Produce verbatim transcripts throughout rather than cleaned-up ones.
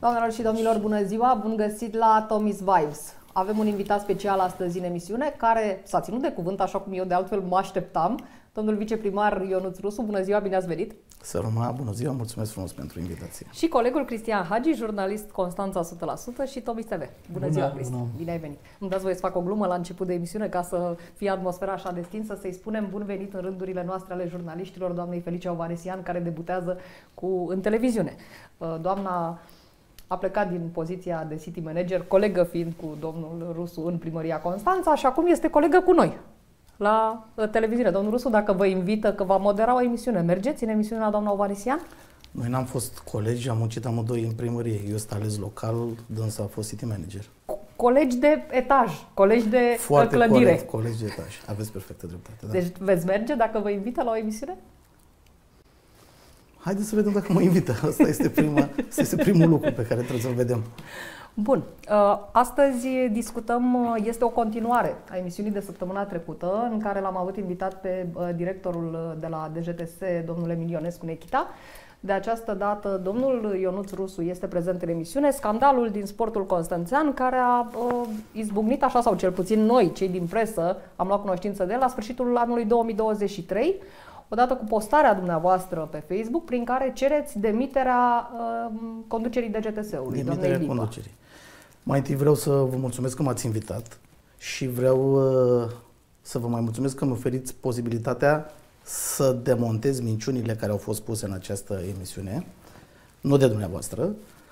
Doamnelor și domnilor, bună ziua! Bun găsit la Tommy's Vibes! Avem un invitat special astăzi în emisiune care s-a ținut de cuvânt, așa cum eu de altfel mă așteptam. Domnul viceprimar Ionuț Rusu, bună ziua, bine ați venit! Să rămână, bună ziua, mulțumesc frumos pentru invitație! Și colegul Cristian Hagi, jurnalist Constanța o sută la sută și Tommy's T V. Bună, bună ziua, Cristian! Bine ai venit! Îmi dați voie să fac o glumă la început de emisiune ca să fie atmosfera așa destinsă, să-i spunem bun venit în rândurile noastre ale jurnaliștilor, doamnei Felicia Ovanesian, care debutează cu, în televiziune. Doamna a plecat din poziția de city manager, colegă fiind cu domnul Rusu în primăria Constanța și acum este colegă cu noi la televiziune. Domnul Rusu, dacă vă invită că va modera o emisiune, mergeți în emisiunea doamna Ovanesian? Noi n-am fost colegi, am muncit amândoi în primărie. Eu sunt ales local, dânsa a fost city manager. Colegi de etaj, colegi de Foarte clădire. Corect, colegi de etaj. Aveți perfectă dreptate. Da. Deci veți merge dacă vă invită la o emisiune? Haideți să vedem dacă mă invită. Asta este, prima, asta este primul lucru pe care trebuie să-l vedem. Bun. Astăzi discutăm, este o continuare a emisiunii de săptămâna trecută, în care l-am avut invitat pe directorul de la D J T S, domnul Emil Ionescu Nechita. De această dată, domnul Ionuț Rusu este prezent în emisiune. Scandalul din sportul constanțean, care a uh, izbucnit așa, sau cel puțin noi, cei din presă, am luat cunoștință de el la sfârșitul anului două mii douăzeci și trei, odată cu postarea dumneavoastră pe Facebook, prin care cereți demiterea uh, conducerii D J T S-ului. Demiterea conducerii. Mai întâi vreau să vă mulțumesc că m-ați invitat și vreau uh, să vă mai mulțumesc că mi oferiți posibilitatea să demontez minciunile care au fost puse în această emisiune, nu de dumneavoastră,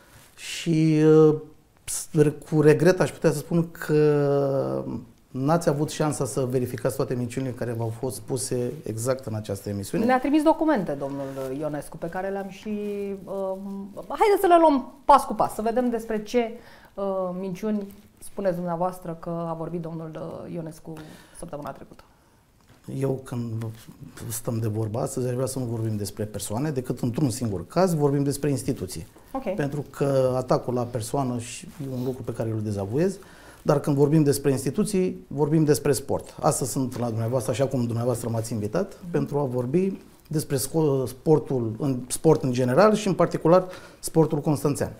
și uh, cu regret aș putea să spun că n-ați avut șansa să verificați toate minciunile care v-au fost puse exact în această emisiune. Ne-a trimis documente, domnul Ionescu, pe care le-am și... Uh, haideți să le luăm pas cu pas, să vedem despre ce uh, minciuni spuneți dumneavoastră că a vorbit domnul Ionescu săptămâna trecută. Eu, când stăm de vorba astăzi, aș vrea să nu vorbim despre persoane, decât într-un singur caz vorbim despre instituții. Okay. Pentru că atacul la persoană e un lucru pe care îl dezavuez, dar când vorbim despre instituții, vorbim despre sport. Astăzi sunt la dumneavoastră, așa cum dumneavoastră m-ați invitat, mm. pentru a vorbi despre sportul, în sport în general și în particular sportul constanțean.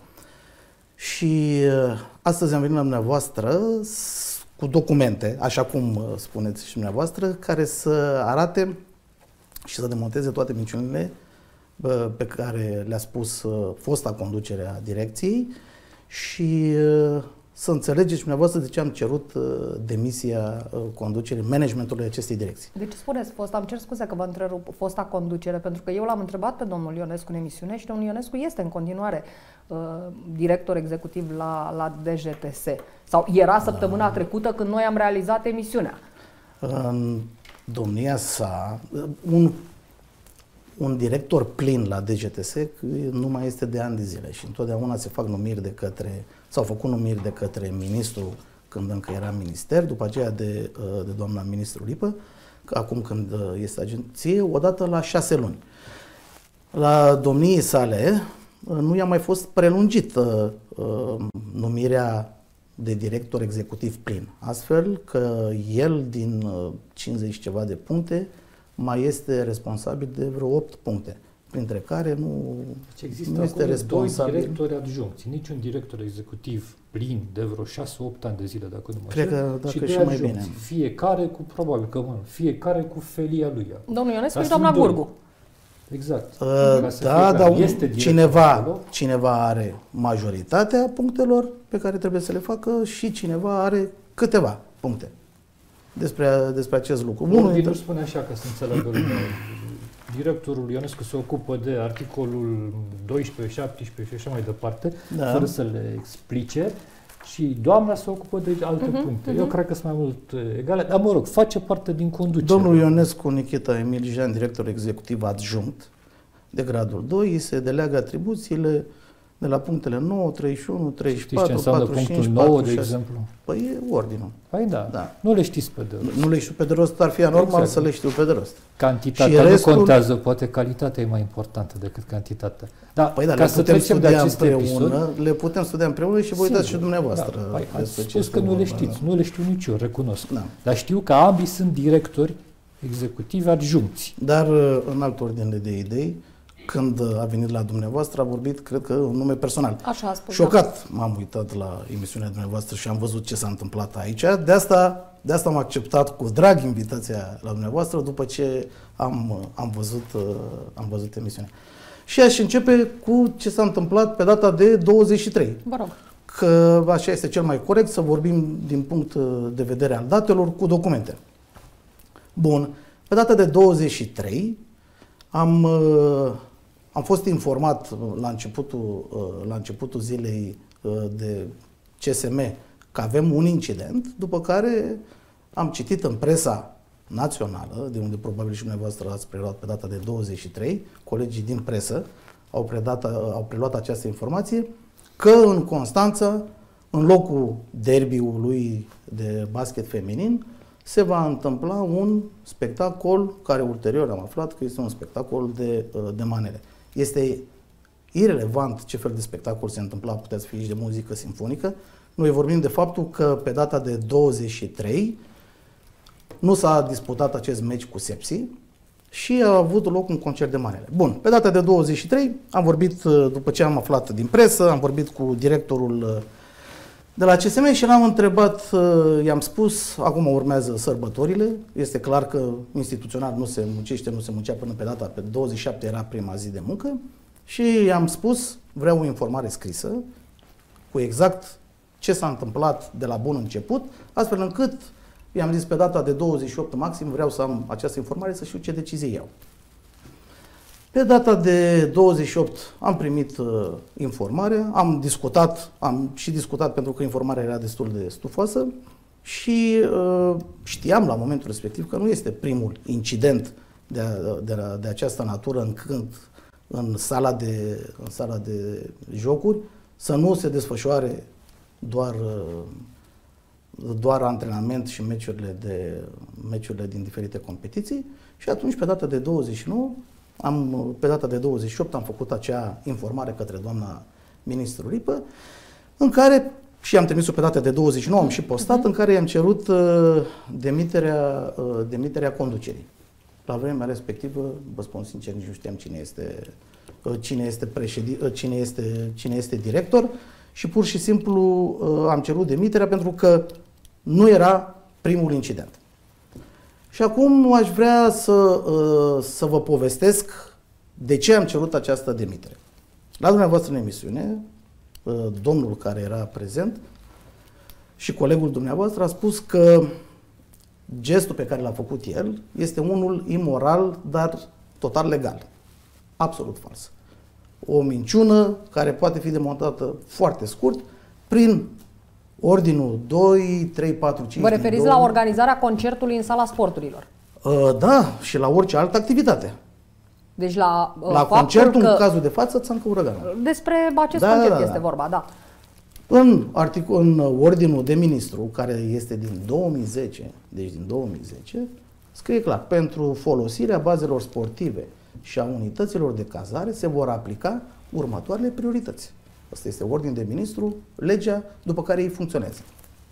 Și astăzi am venit la dumneavoastră cu documente, așa cum spuneți și dumneavoastră, care să arate și să demonteze toate minciunile pe care le-a spus fosta conducere a direcției și să înțelegeți dumneavoastră de ce am cerut demisia conducerii, managementului acestei direcții. Deci spuneți, fost, am cer scuze că vă întrerup, fosta conducere, pentru că eu l-am întrebat pe domnul Ionescu în emisiune și domnul Ionescu este în continuare uh, director executiv la, la D J T S. Sau era săptămâna da. trecută când noi am realizat emisiunea. În domnia sa, un, un director plin la D J T S nu mai este de ani de zile și întotdeauna se fac numiri de către, s-au făcut numiri de către ministru când încă era minister, după aceea de, de doamna ministru Lipă, acum când este agenție, odată la șase luni. La domniei sale nu i-a mai fost prelungită uh, numirea de director executiv plin, astfel că el din cincizeci ceva de puncte mai este responsabil de vreo opt puncte, printre care nu, deci există nu este responsabil. Doi directori adjuncți, niciun director executiv plin de vreo șase opt ani de zile, dacă nu mă Cred că dacă și, și mai bine. Fiecare cu, probabil că, mă, fiecare cu felia lui. Domnul Ionescu și doamna Burgu. Exact. Uh, da, dar cineva, cineva are majoritatea punctelor pe care trebuie să le facă și cineva are câteva puncte despre, despre acest lucru. Unul dintre spune așa, ca să înțeleagă lumea. Directorul Ionescu se ocupă de articolul doisprezece, șaptesprezece și așa mai departe, da. fără să le explice. Și doamna se ocupă de alte uh-huh, puncte. Uh-huh. Eu cred că sunt mai mult egale, dar mă rog, face parte din conducere. Domnul Ionescu Nechita Emil Jean, director executiv adjunct de gradul doi, se deleagă atribuțiile de la punctele nouă, treizeci și unu, treizeci și patru, patruzeci și cinci, punctul nouă, patruzeci și șase. De exemplu? Păi e ordinul. Păi da. da. Nu le știți pe de rost. Nu le știu pe de rost, ar fi anormal exact. Să le știu pe de rost. Cantitatea restul... nu contează, poate calitatea e mai importantă decât cantitatea. Da, păi da, ca le să putem trecem de acest împreună, episod, le putem studia împreună și vă uitați și dumneavoastră. Da, păi, ați spus că nu le știți, da. nu le știu nici eu, recunosc. Da. Dar știu că ambii sunt directori executivi adjuncți. Dar în altă ordine de idei, când a venit la dumneavoastră, a vorbit, cred că, în nume personal. Așa a spus. Șocat m-am uitat la emisiunea dumneavoastră și am văzut ce s-a întâmplat aici. De asta, de asta am acceptat cu drag invitația la dumneavoastră după ce am, am, văzut, am văzut emisiunea. Și aș începe cu ce s-a întâmplat pe data de douăzeci și trei. Vă rog. Că așa este cel mai corect, să vorbim din punct de vedere al datelor cu documente. Bun. Pe data de douăzeci și trei am, am fost informat la începutul, la începutul zilei de C S M că avem un incident, după care am citit în presa națională, de unde probabil și dumneavoastră ați preluat pe data de douăzeci și trei, colegii din presă au, predat, au preluat această informație, că în Constanța, în locul derbiului de basket feminin, se va întâmpla un spectacol care ulterior am aflat că este un spectacol de, de manele. Este irelevant ce fel de spectacol se întâmpla, puteți fi și de muzică simfonică. Noi vorbim de faptul că pe data de douăzeci și trei nu s-a disputat acest meci cu Sepsi și a avut loc un concert de manele. Bun, pe data de douăzeci și trei am vorbit, după ce am aflat din presă, am vorbit cu directorul de la C S M și l-am întrebat, i-am spus, acum urmează sărbătorile, este clar că instituțional nu se muncește, nu se muncea până pe data, pe douăzeci și șapte era prima zi de muncă și i-am spus, vreau o informare scrisă cu exact ce s-a întâmplat de la bun început, astfel încât i-am zis pe data de douăzeci și opt maxim vreau să am această informare, să știu ce decizie iau. Pe data de douăzeci și opt am primit uh, informare, am discutat, am și discutat pentru că informarea era destul de stufoasă și uh, știam la momentul respectiv că nu este primul incident de, de, de această natură încât în sala, de, în sala de jocuri să nu se desfășoare doar, uh, doar antrenament și meciurile, de, meciurile din diferite competiții și atunci pe data de douăzeci și nouă Am, pe data de douăzeci și opt am făcut acea informare către doamna ministru Ripă, în care, și am trimis-o pe data de douăzeci și nouă, am și postat, în care i-am cerut uh, demiterea, uh, demiterea conducerii. La vremea respectivă, vă spun sincer, nici nu știam cine este, uh, cine este, președin, uh, cine este, cine este director și pur și simplu uh, am cerut demiterea pentru că nu era primul incident. Și acum aș vrea să, să vă povestesc de ce am cerut această demitere. La dumneavoastră în emisiune, domnul care era prezent și colegul dumneavoastră a spus că gestul pe care l-a făcut el este unul imoral, dar total legal. Absolut fals. O minciună care poate fi demontată foarte scurt prin ordinul doi, trei, patru, cinci. Vă referiți la organizarea concertului în sala sporturilor? Uh, da, și la orice altă activitate. Deci la uh, La concertul, că... în cazul de față, Țancă Urăganul. Despre acest da, concert da, da, este da. vorba, da. În, articol, în ordinul de ministru, care este din două mii zece, deci din două mii zece, scrie clar, pentru folosirea bazelor sportive și a unităților de cazare se vor aplica următoarele priorități. Asta este ordin de ministru, legea după care ei funcționează.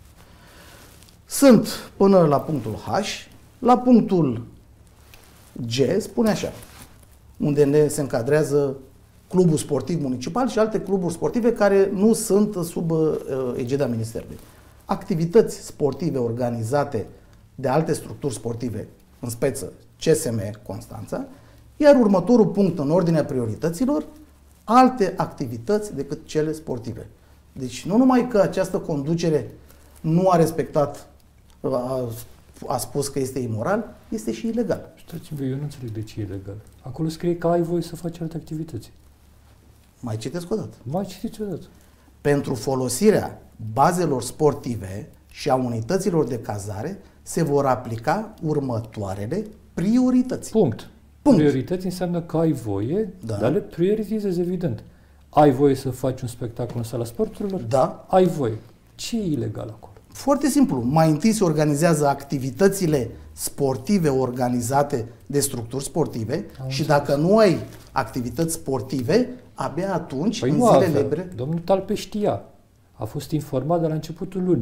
Sunt până la punctul H, la punctul G spune așa, unde ne se încadrează clubul sportiv municipal și alte cluburi sportive care nu sunt sub uh, egida Ministerului. Activități sportive organizate de alte structuri sportive, în speță C S M Constanța, iar următorul punct în ordinea priorităților, alte activități decât cele sportive. Deci nu numai că această conducere nu a respectat, a, a spus că este imoral, este și ilegal. Stați-vă, eu nu înțeleg de ce e ilegal. Acolo scrie că ai voie să faci alte activități. Mai citesc o dată. Mai citiți o dată. Pentru folosirea bazelor sportive și a unităților de cazare se vor aplica următoarele priorități. Punct. Punct. Priorități înseamnă că ai voie, da. dar le prioritizezi, evident. Ai voie să faci un spectacol în sala sporturilor? Da. Ai voie. Ce e ilegal acolo? Foarte simplu. Mai întâi se organizează activitățile sportive organizate de structuri sportive Am și înțeles. Dacă nu ai activități sportive, abia atunci, păi în nu zilele avea. libre... Domnul Talpe știa. A fost informat de la începutul lunii.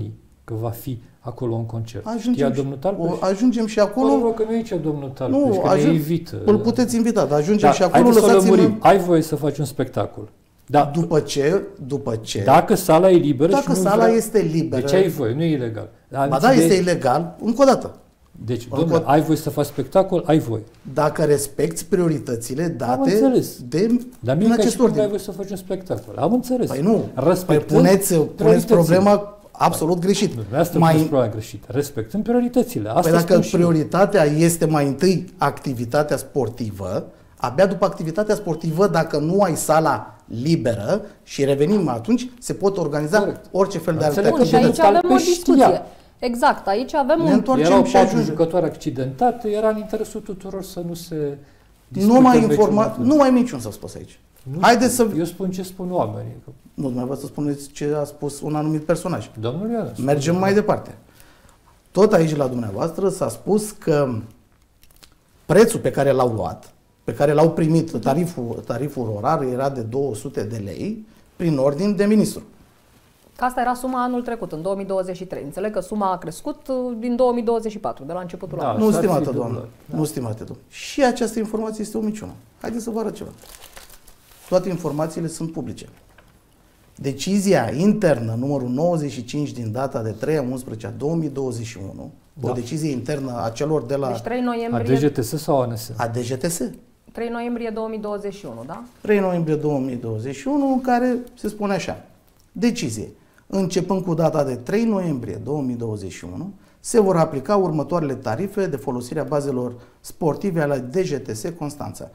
că va fi acolo un concert. Ajungem Știa și, domnul Talpăș? o, ajungem și acolo. Nu, că nu e aici domnul Talpăș, Nu, că ajung, ne invită. Îl puteți invita, dar ajungem da, și acolo, lăsați-mă. lăsați-mă. Ai voie să faci un spectacol. Da. După ce, după ce... Dacă sala e liberă Dacă și nu sala vrea... este liberă... Deci ai voie, nu e ilegal. Dar ba da, este ilegal, încă o dată. Deci, domnule, ai voie să faci spectacol, ai voie. Dacă respecti prioritățile date Am înțeles. de Dar nu în e ca acest și cum ordine. ai voie să faci un spectacol. Am înțeles. Păi nu, păi puneți, puneți prioritățile. problema absolut greșit. Asta mai... puneți problema greșit. Respectăm prioritățile. Asta păi dacă și prioritatea este mai întâi activitatea sportivă, abia după activitatea sportivă, dacă nu ai sala liberă și revenim atunci, se pot organiza Corect. orice fel de alte Bun, și aici avem o discuție. Exact, aici avem ne un... întoarcem Erau și patru ajungem. jucători accidentate, era în interesul tuturor să nu se Nu mai informa, nu mai minciun s-a spus aici. Nu Haideți să... Eu spun ce spun oamenii. Nu, dumneavoastră spuneți ce a spus un anumit personaj. Domnul Ionescu. Mergem mai departe. Tot aici la dumneavoastră s-a spus că prețul pe care l-au luat, pe care l-au primit, tariful, tariful orar era de două sute de lei prin ordin de ministru. Asta era suma anul trecut, în două mii douăzeci și trei. Înțeleg că suma a crescut din două mii douăzeci și patru, de la începutul Da, anului. Nu, s-ar stimată fi doamnă, dublat, da. nu, stimate domn. Și această informație este o minciună. Haideți să vă arăt ceva. Toate informațiile sunt publice. Decizia internă numărul nouăzeci și cinci din data de trei a unsprezecea două mii douăzeci și unu, Da. o decizie internă a celor de la Deci trei A noiembrie, D G T S sau A N S? a D G T S, trei noiembrie două mii douăzeci și unu, da? trei noiembrie două mii douăzeci și unu, în care se spune așa: decizie. Începând cu data de trei noiembrie două mii douăzeci și unu, se vor aplica următoarele tarife de folosire a bazelor sportive ale D G T S Constanța.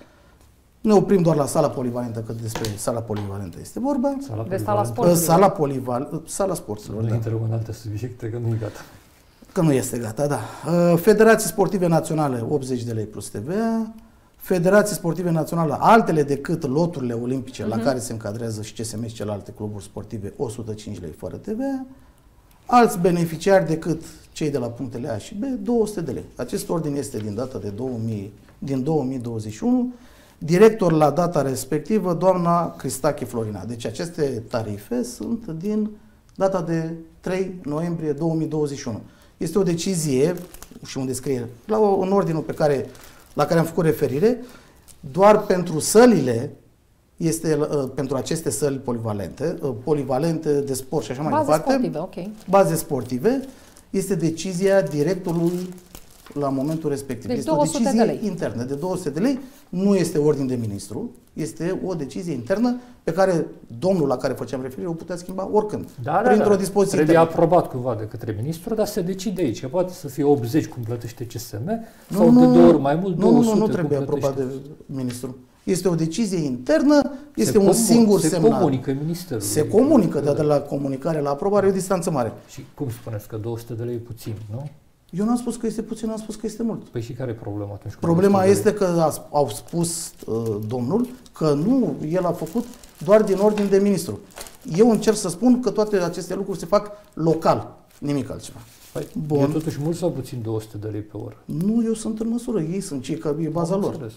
Ne oprim doar la sala polivalentă, că despre sala polivalentă este vorba. Sala De sala polivalentă. sporturilor. Sala polival, sala sporturilor, Nu da. intrăm în alte subiecte, că nu e gata. Că nu este gata, da. Federații Sportive Naționale, optzeci de lei plus T V A. Federații Sportive Naționale, altele decât loturile olimpice, uh-huh. la care se încadrează și C S M și celelalte cluburi sportive, o sută cinci lei fără T V A. Alți beneficiari decât cei de la punctele A și B, două sute de lei. Acest ordin este din data de două mii, din două mii douăzeci și unu. Director la data respectivă, doamna Cristache Florina. Deci aceste tarife sunt din data de trei noiembrie două mii douăzeci și unu. Este o decizie, și unde scrie, la o, în ordinul pe care, la care am făcut referire, doar pentru sălile, este uh, pentru aceste săli polivalente, uh, polivalente de sport și așa mai Baze departe, sportive, ok. baze sportive, este decizia directorului la momentul respectiv. Deci este o două sute decizie de lei. internă de două sute de lei, nu este ordin de ministru, este o decizie internă pe care domnul la care făceam referire o putea schimba oricând, Da, da, printr-o da. dispoziție Trebuie internă. aprobat cumva de către ministru, dar se decide aici. Că poate să fie optzeci cum plătește C S M Nu, sau nu, de două ori mai mult, nu, nu, două nu, sute nu cum trebuie aprobat plătește. de ministru. Este o decizie internă, este Se un comun- singur se semnal. comunică ministerul. Se comunică, dar de la comunicare la aprobare e o distanță mare. Și cum spuneți că două sute de lei e puțin, nu? Eu n-am spus că este puțin, am spus că este mult. Păi și care e problema atunci? cu Problema două sute de este că a, au spus uh, domnul că nu, el a făcut doar din ordin de ministru. Eu încerc să spun că toate aceste lucruri se fac local, nimic altceva. Păi, Bun. e totuși mult sau puțin două sute de lei pe oră? Nu, eu sunt în măsură, ei sunt cei care e baza Am lor. înțeles.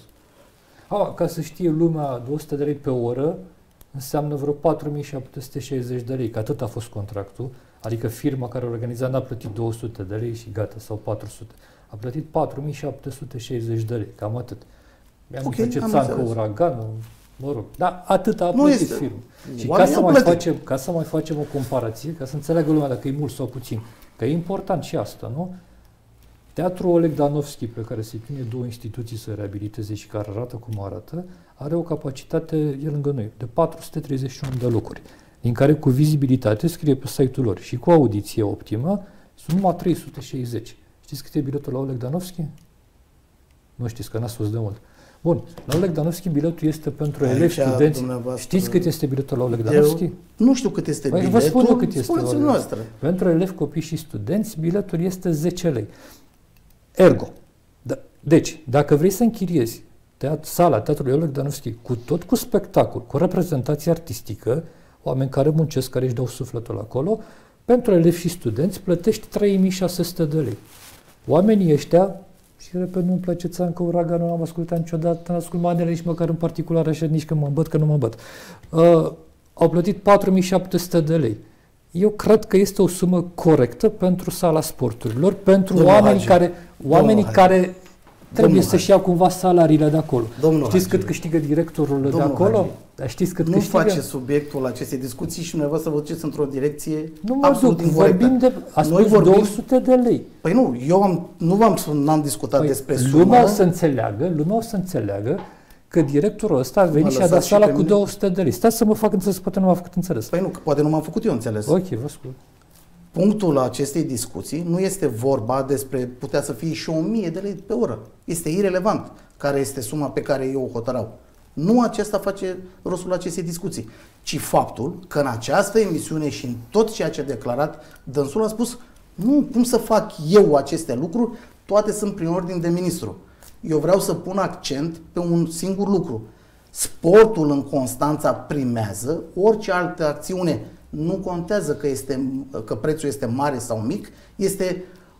A, ca să știe lumea, două sute de lei pe oră înseamnă vreo patru mii șapte sute șaizeci de lei, că atât a fost contractul, adică firma care organiza n-a plătit două sute de lei și gata, sau patru sute. A plătit patru mii șapte sute șaizeci de lei, cam atât. Mi-am Ok, okay, ce am țancă înțeles. uraganul, mă rog, dar atât a Nu plătit este- firma. Și ca Oamenii să, au mai plătit. facem, ca să mai facem o comparație, ca să înțeleagă lumea dacă e mult sau puțin, că e important și asta, nu? Teatrul Oleg Danovski, pe care se chinuie două instituții să reabiliteze și care arată cum arată, are o capacitate, e lângă noi, de patru sute treizeci și unu de locuri, din care cu vizibilitate scrie pe site-ul lor și cu audiție optimă sunt numai trei sute șaizeci. Știți cât e biletul la Oleg Danovski? Nu știți, că n-ați fost de mult. Bun, la Oleg Danovski biletul este pentru Aici, elevi, studenți. dumneavoastră, Știți cât este biletul la Oleg Eu Danovski? nu știu cât este Păi, vă biletul, spun eu cât este spuneți-mi ordinea. noastră. Pentru elevi, copii și studenți, biletul este zece lei. Ergo. Da, deci, dacă vrei să închiriezi teat, sala Teatrului Oleg Danovski cu tot cu spectacol, cu reprezentație artistică, oameni care muncesc, care își dau sufletul acolo, pentru elevi și studenți plătești trei mii șase sute de lei. Oamenii ăștia, și repet, nu-mi place țancă uraganul, nu am ascultat niciodată, n-am ascult manele nici măcar în particular, așa nici când mă îmbăt, că nu mă îmbăt. Uh, au plătit patru mii șapte sute de lei. Eu cred că este o sumă corectă pentru sala sporturilor, pentru Domnul oamenii Hagi. care, oamenii Domnul care trebuie Domnul să-și ia cumva salariile de acolo. Domnul Știți Hagi. cât câștigă directorul Domnul de acolo? Hagi. Dar știți cât Nu câștigă? face subiectul acestei discuții și dumneavoastră vă duceți într-o direcție Nu mă absolut duc, incorectă. vorbim de, a Noi spus vorbim- două sute de lei. Păi nu, eu am, nu v-am n-am discutat Păi, despre sumă. lumea o să înțeleagă, lumea o să înțeleagă că directorul ăsta a venit Mă și a dat lăsați și sala pe cu mine? două sute de lei. Stați să mă fac înțeles, poate nu m-a făcut înțeles. Păi nu, că poate nu m-am făcut eu înțeles. Ok, vă ascult. Punctul acestei discuții nu este vorba despre, putea să fie și o mie de lei pe oră. Este irelevant care este suma pe care eu o hotărau. Nu acesta face rostul acestei discuții, ci faptul că în această emisiune și în tot ceea ce a declarat, dânsul a spus, nu, cum să fac eu aceste lucruri, toate sunt prin ordine de ministru. Eu vreau să pun accent pe un singur lucru. Sportul în Constanța primează, orice altă acțiune nu contează că, este, că prețul este mare sau mic, este,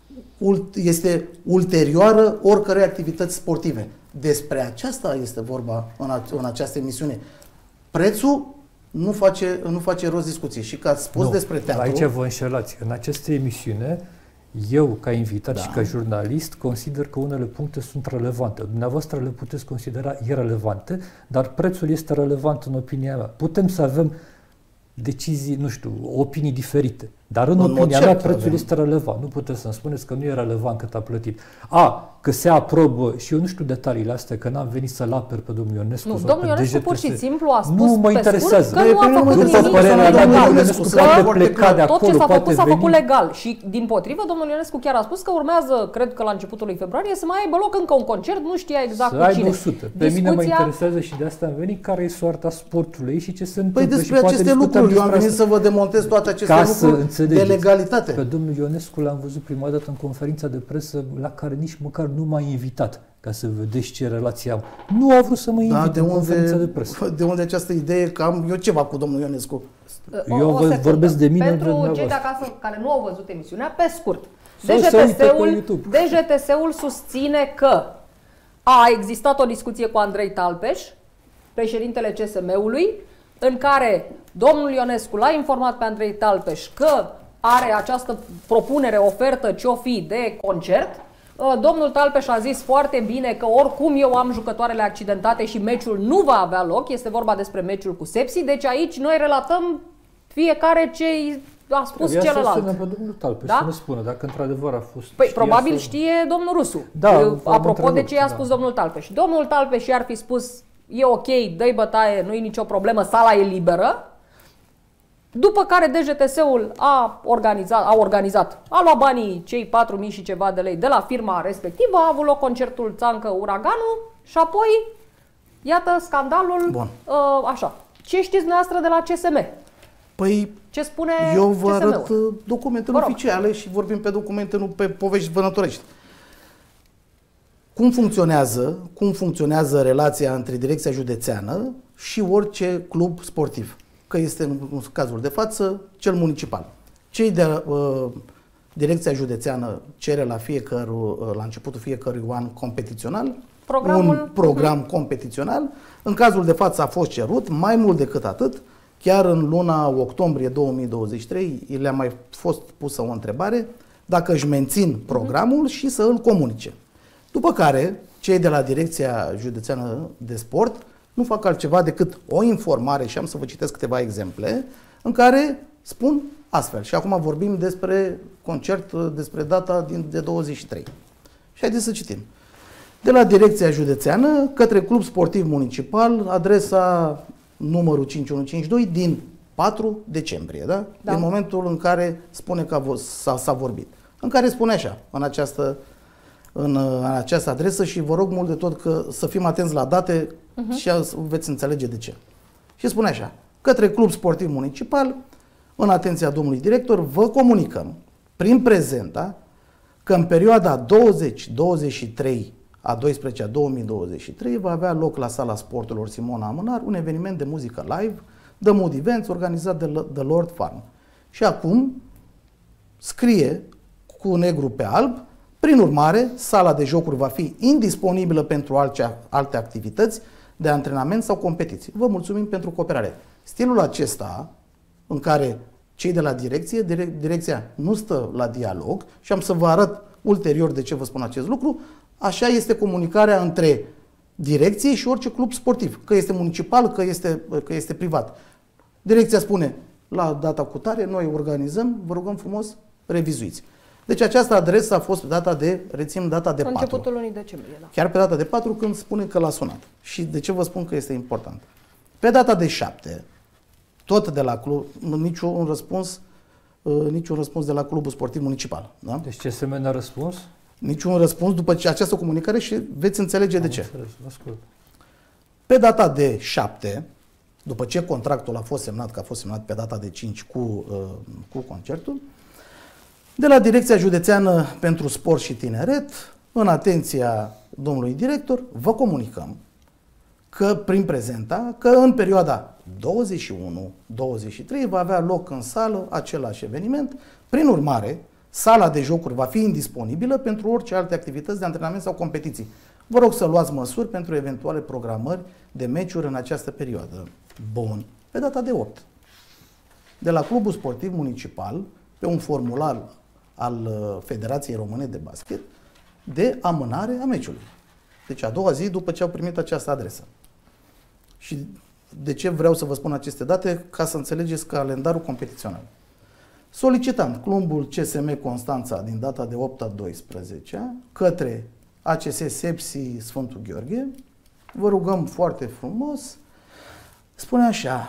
este ulterioară oricărei activități sportive. Despre aceasta este vorba în, a, în această emisiune. Prețul nu face, nu face rost discuție. Și că ați spus Nu, despre teatru... Aici vă înșelați. În această emisiune, eu, ca invitat Da. și ca jurnalist, consider că unele puncte sunt relevante. Dumneavoastră le puteți considera irelevante, dar prețul este relevant în opinia mea. Putem să avem decizii, nu știu, opinii diferite. Dar în, În opinia mod mea cert prețul avem. este relevant. Nu puteți să-mi spuneți că nu e relevant cât a plătit. A, că se aprobă, și eu nu știu detaliile astea, că n-am venit să-l aper pe domnul Ionescu. Nu, sau domnul pe Ionescu D J T S. pur și simplu a spus Nu mă pe interesează. scurt că nu a Pe mine făcut mă După nimic părerea mea, ilegal. domnul Ionescu Că poate foarte pleca clar. de acolo, Tot ce s-a poate făcut s-a veni. făcut legal și din potrivă domnul Ionescu chiar a spus că urmează, cred că la începutul lui februarie, să mai aibă loc încă un concert, nu știa exact Să cu aibă cine. o sută. Pe mine mă interesează și de asta am venit care e soarta sportului și ce se întâmplă. Păi despre și poate aceste discutăm lucruri. Eu am despre venit asta. să vă demontez toate aceste Ca să lucruri de înțelegeți. legalitate. Pe domnul Ionescu l-am văzut prima dată în conferința de presă la care nici măcar nu m-a invitat ca să vedeți ce relație am. Nu a vrut să mă invite Da, de în conferința de unde, presă. de unde această idee că am eu ceva cu domnul Ionescu? Eu vă secundă. vorbesc de mine, Pentru dumneavoastră. cei de acasă care nu au văzut emisiunea, pe scurt, Sau să uite pe D J T S-ul, YouTube. D J T S-ul susține că a existat o discuție cu Andrei Talpeș, președintele C S M-ului, în care domnul Ionescu l-a informat pe Andrei Talpeș că are această propunere, ofertă, ce-o fi de concert. Domnul Talpeș a zis foarte bine că oricum eu am jucătoarele accidentate și meciul nu va avea loc, este vorba despre meciul cu Sepsi, deci aici noi relatăm fiecare ce a spus Trebuia să celălalt. sună pe domnul Talpeș Da? să ne spună dacă într-adevăr a fost. Păi știa probabil sau- știe domnul Rusu. Da, Eu, v-am apropo de întrerupt, ce i-a da. spus domnul Talpeș. Domnul Talpeș i-ar fi spus, e ok, dă-i bătaie, nu e nicio problemă, sala e liberă. După care D J T S-ul a organizat, a organizat, a luat banii, cei patru mii și ceva de lei de la firma respectivă, a avut loc concertul Țancă Uraganul și apoi, iată, scandalul, Bun. uh, așa. Ce știți dumneavoastră de la C S M? Păi Ce spune eu vă C S M-ul? arăt uh, documentele Vă rog. oficiale și vorbim pe documente, nu pe povești vânătorești. Cum funcționează, cum funcționează relația între direcția județeană și orice club sportiv? Că este în cazul de față cel municipal. Cei de uh, direcția județeană cere la fiecare, uh, la începutul fiecărui an competițional Programul- un program competițional. În cazul de față a fost cerut, mai mult decât atât, chiar în luna octombrie două mii douăzeci și trei le-a mai fost pusă o întrebare dacă își mențin programul și să îl comunice. După care, cei de la Direcția Județeană de Sport nu fac altceva decât o informare, și am să vă citesc câteva exemple, în care spun astfel. Și acum vorbim despre concert, despre data din, de douăzeci și trei. Și haideți să citim. De la Direcția Județeană către Club Sportiv Municipal, adresa numărul cinci unu cinci doi din patru decembrie, da? Da. Din momentul în care spune că a vo- s-a, s-a vorbit. În care spune așa, în această, în, în această adresă, și vă rog mult de tot că să fim atenți la date uh-huh. și veți înțelege de ce. Și spune așa, către Club Sportiv Municipal, în atenția domnului director, vă comunicăm prin prezenta că în perioada douăzeci douăzeci și trei a doisprezecea două mii douăzeci și trei va avea loc la Sala Sporturilor Simona Amânar un eveniment de muzică live, The Mood Events, organizat de The Lord Farm. Și acum scrie cu negru pe alb, prin urmare, sala de jocuri va fi indisponibilă pentru alte, alte activități de antrenament sau competiții. Vă mulțumim pentru cooperare. Stilul acesta, în care cei de la direcție, direcția nu stă la dialog și am să vă arăt ulterior de ce vă spun acest lucru. Așa este comunicarea între direcție și orice club sportiv, că este municipal, că este, că este privat. Direcția spune, la data cutare, noi organizăm, vă rugăm frumos, revizuiți. Deci această adresă a fost data de, rețin data de patru. Începutul lunii decembrie, da. Chiar pe data de patru când spune că l-a sunat. Și de ce vă spun că este important? Pe data de șapte, tot de la club, niciun răspuns, uh, niciun răspuns de la clubul sportiv municipal. Da? Deci ce semn a răspuns? Niciun răspuns după ce această comunicare și veți înțelege Am de ce. Înțeles, ascult. Pe data de șapte, după ce contractul a fost semnat, că a fost semnat pe data de cinci cu, uh, cu concertul, de la Direcția Județeană pentru Sport și Tineret, în atenția domnului director, vă comunicăm că prin prezenta, că în perioada douăzeci și unu douăzeci și trei va avea loc în sală același eveniment. Prin urmare, sala de jocuri va fi indisponibilă pentru orice alte activități de antrenament sau competiții. Vă rog să luați măsuri pentru eventuale programări de meciuri în această perioadă. Bun. Pe data de opt, de la Clubul Sportiv Municipal, pe un formular al Federației Române de Basket, de amânare a meciului. Deci a doua zi după ce au primit această adresă. Și de ce vreau să vă spun aceste date? Ca să înțelegeți calendarul competițional. Solicităm clubul C S M Constanța din data de opt a doisprezecea către A C S Sepsi Sfântul Gheorghe. Vă rugăm foarte frumos. Spune așa: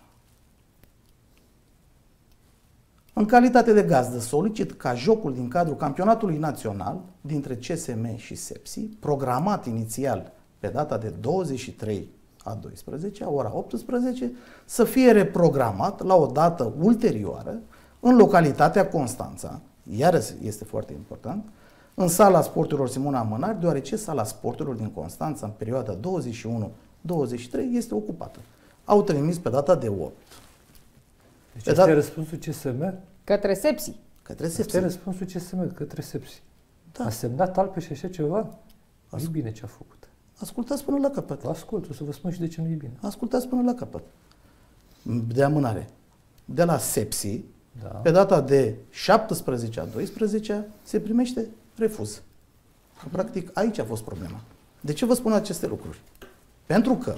în calitate de gazdă, solicit ca jocul din cadrul campionatului național dintre C S M și Sepsi, programat inițial pe data de douăzeci și trei a doisprezecea, ora optsprezece, să fie reprogramat la o dată ulterioară în localitatea Constanța, iarăși este foarte important, în sala sporturilor Simona Mânari, deoarece sala sporturilor din Constanța în perioada douăzeci și unu douăzeci și trei este ocupată. Au trimis pe data de opt. Deci pe este dat... răspunsul C S M? Către Sepsi. Către Sepsi. Este răspunsul C S M către Sepsi. Da. A semnat Alpe și așa ceva? As... Nu-i bine ce a făcut. Ascultați până la capăt. Ascult, o să vă spun și de ce nu-i bine. Ascultați până la capăt. De amânare. De la Sepsi, da. Pe data de șaptesprezece a doisprezecea, se primește refuz. Practic, aici a fost problema. De ce vă spun aceste lucruri? Pentru că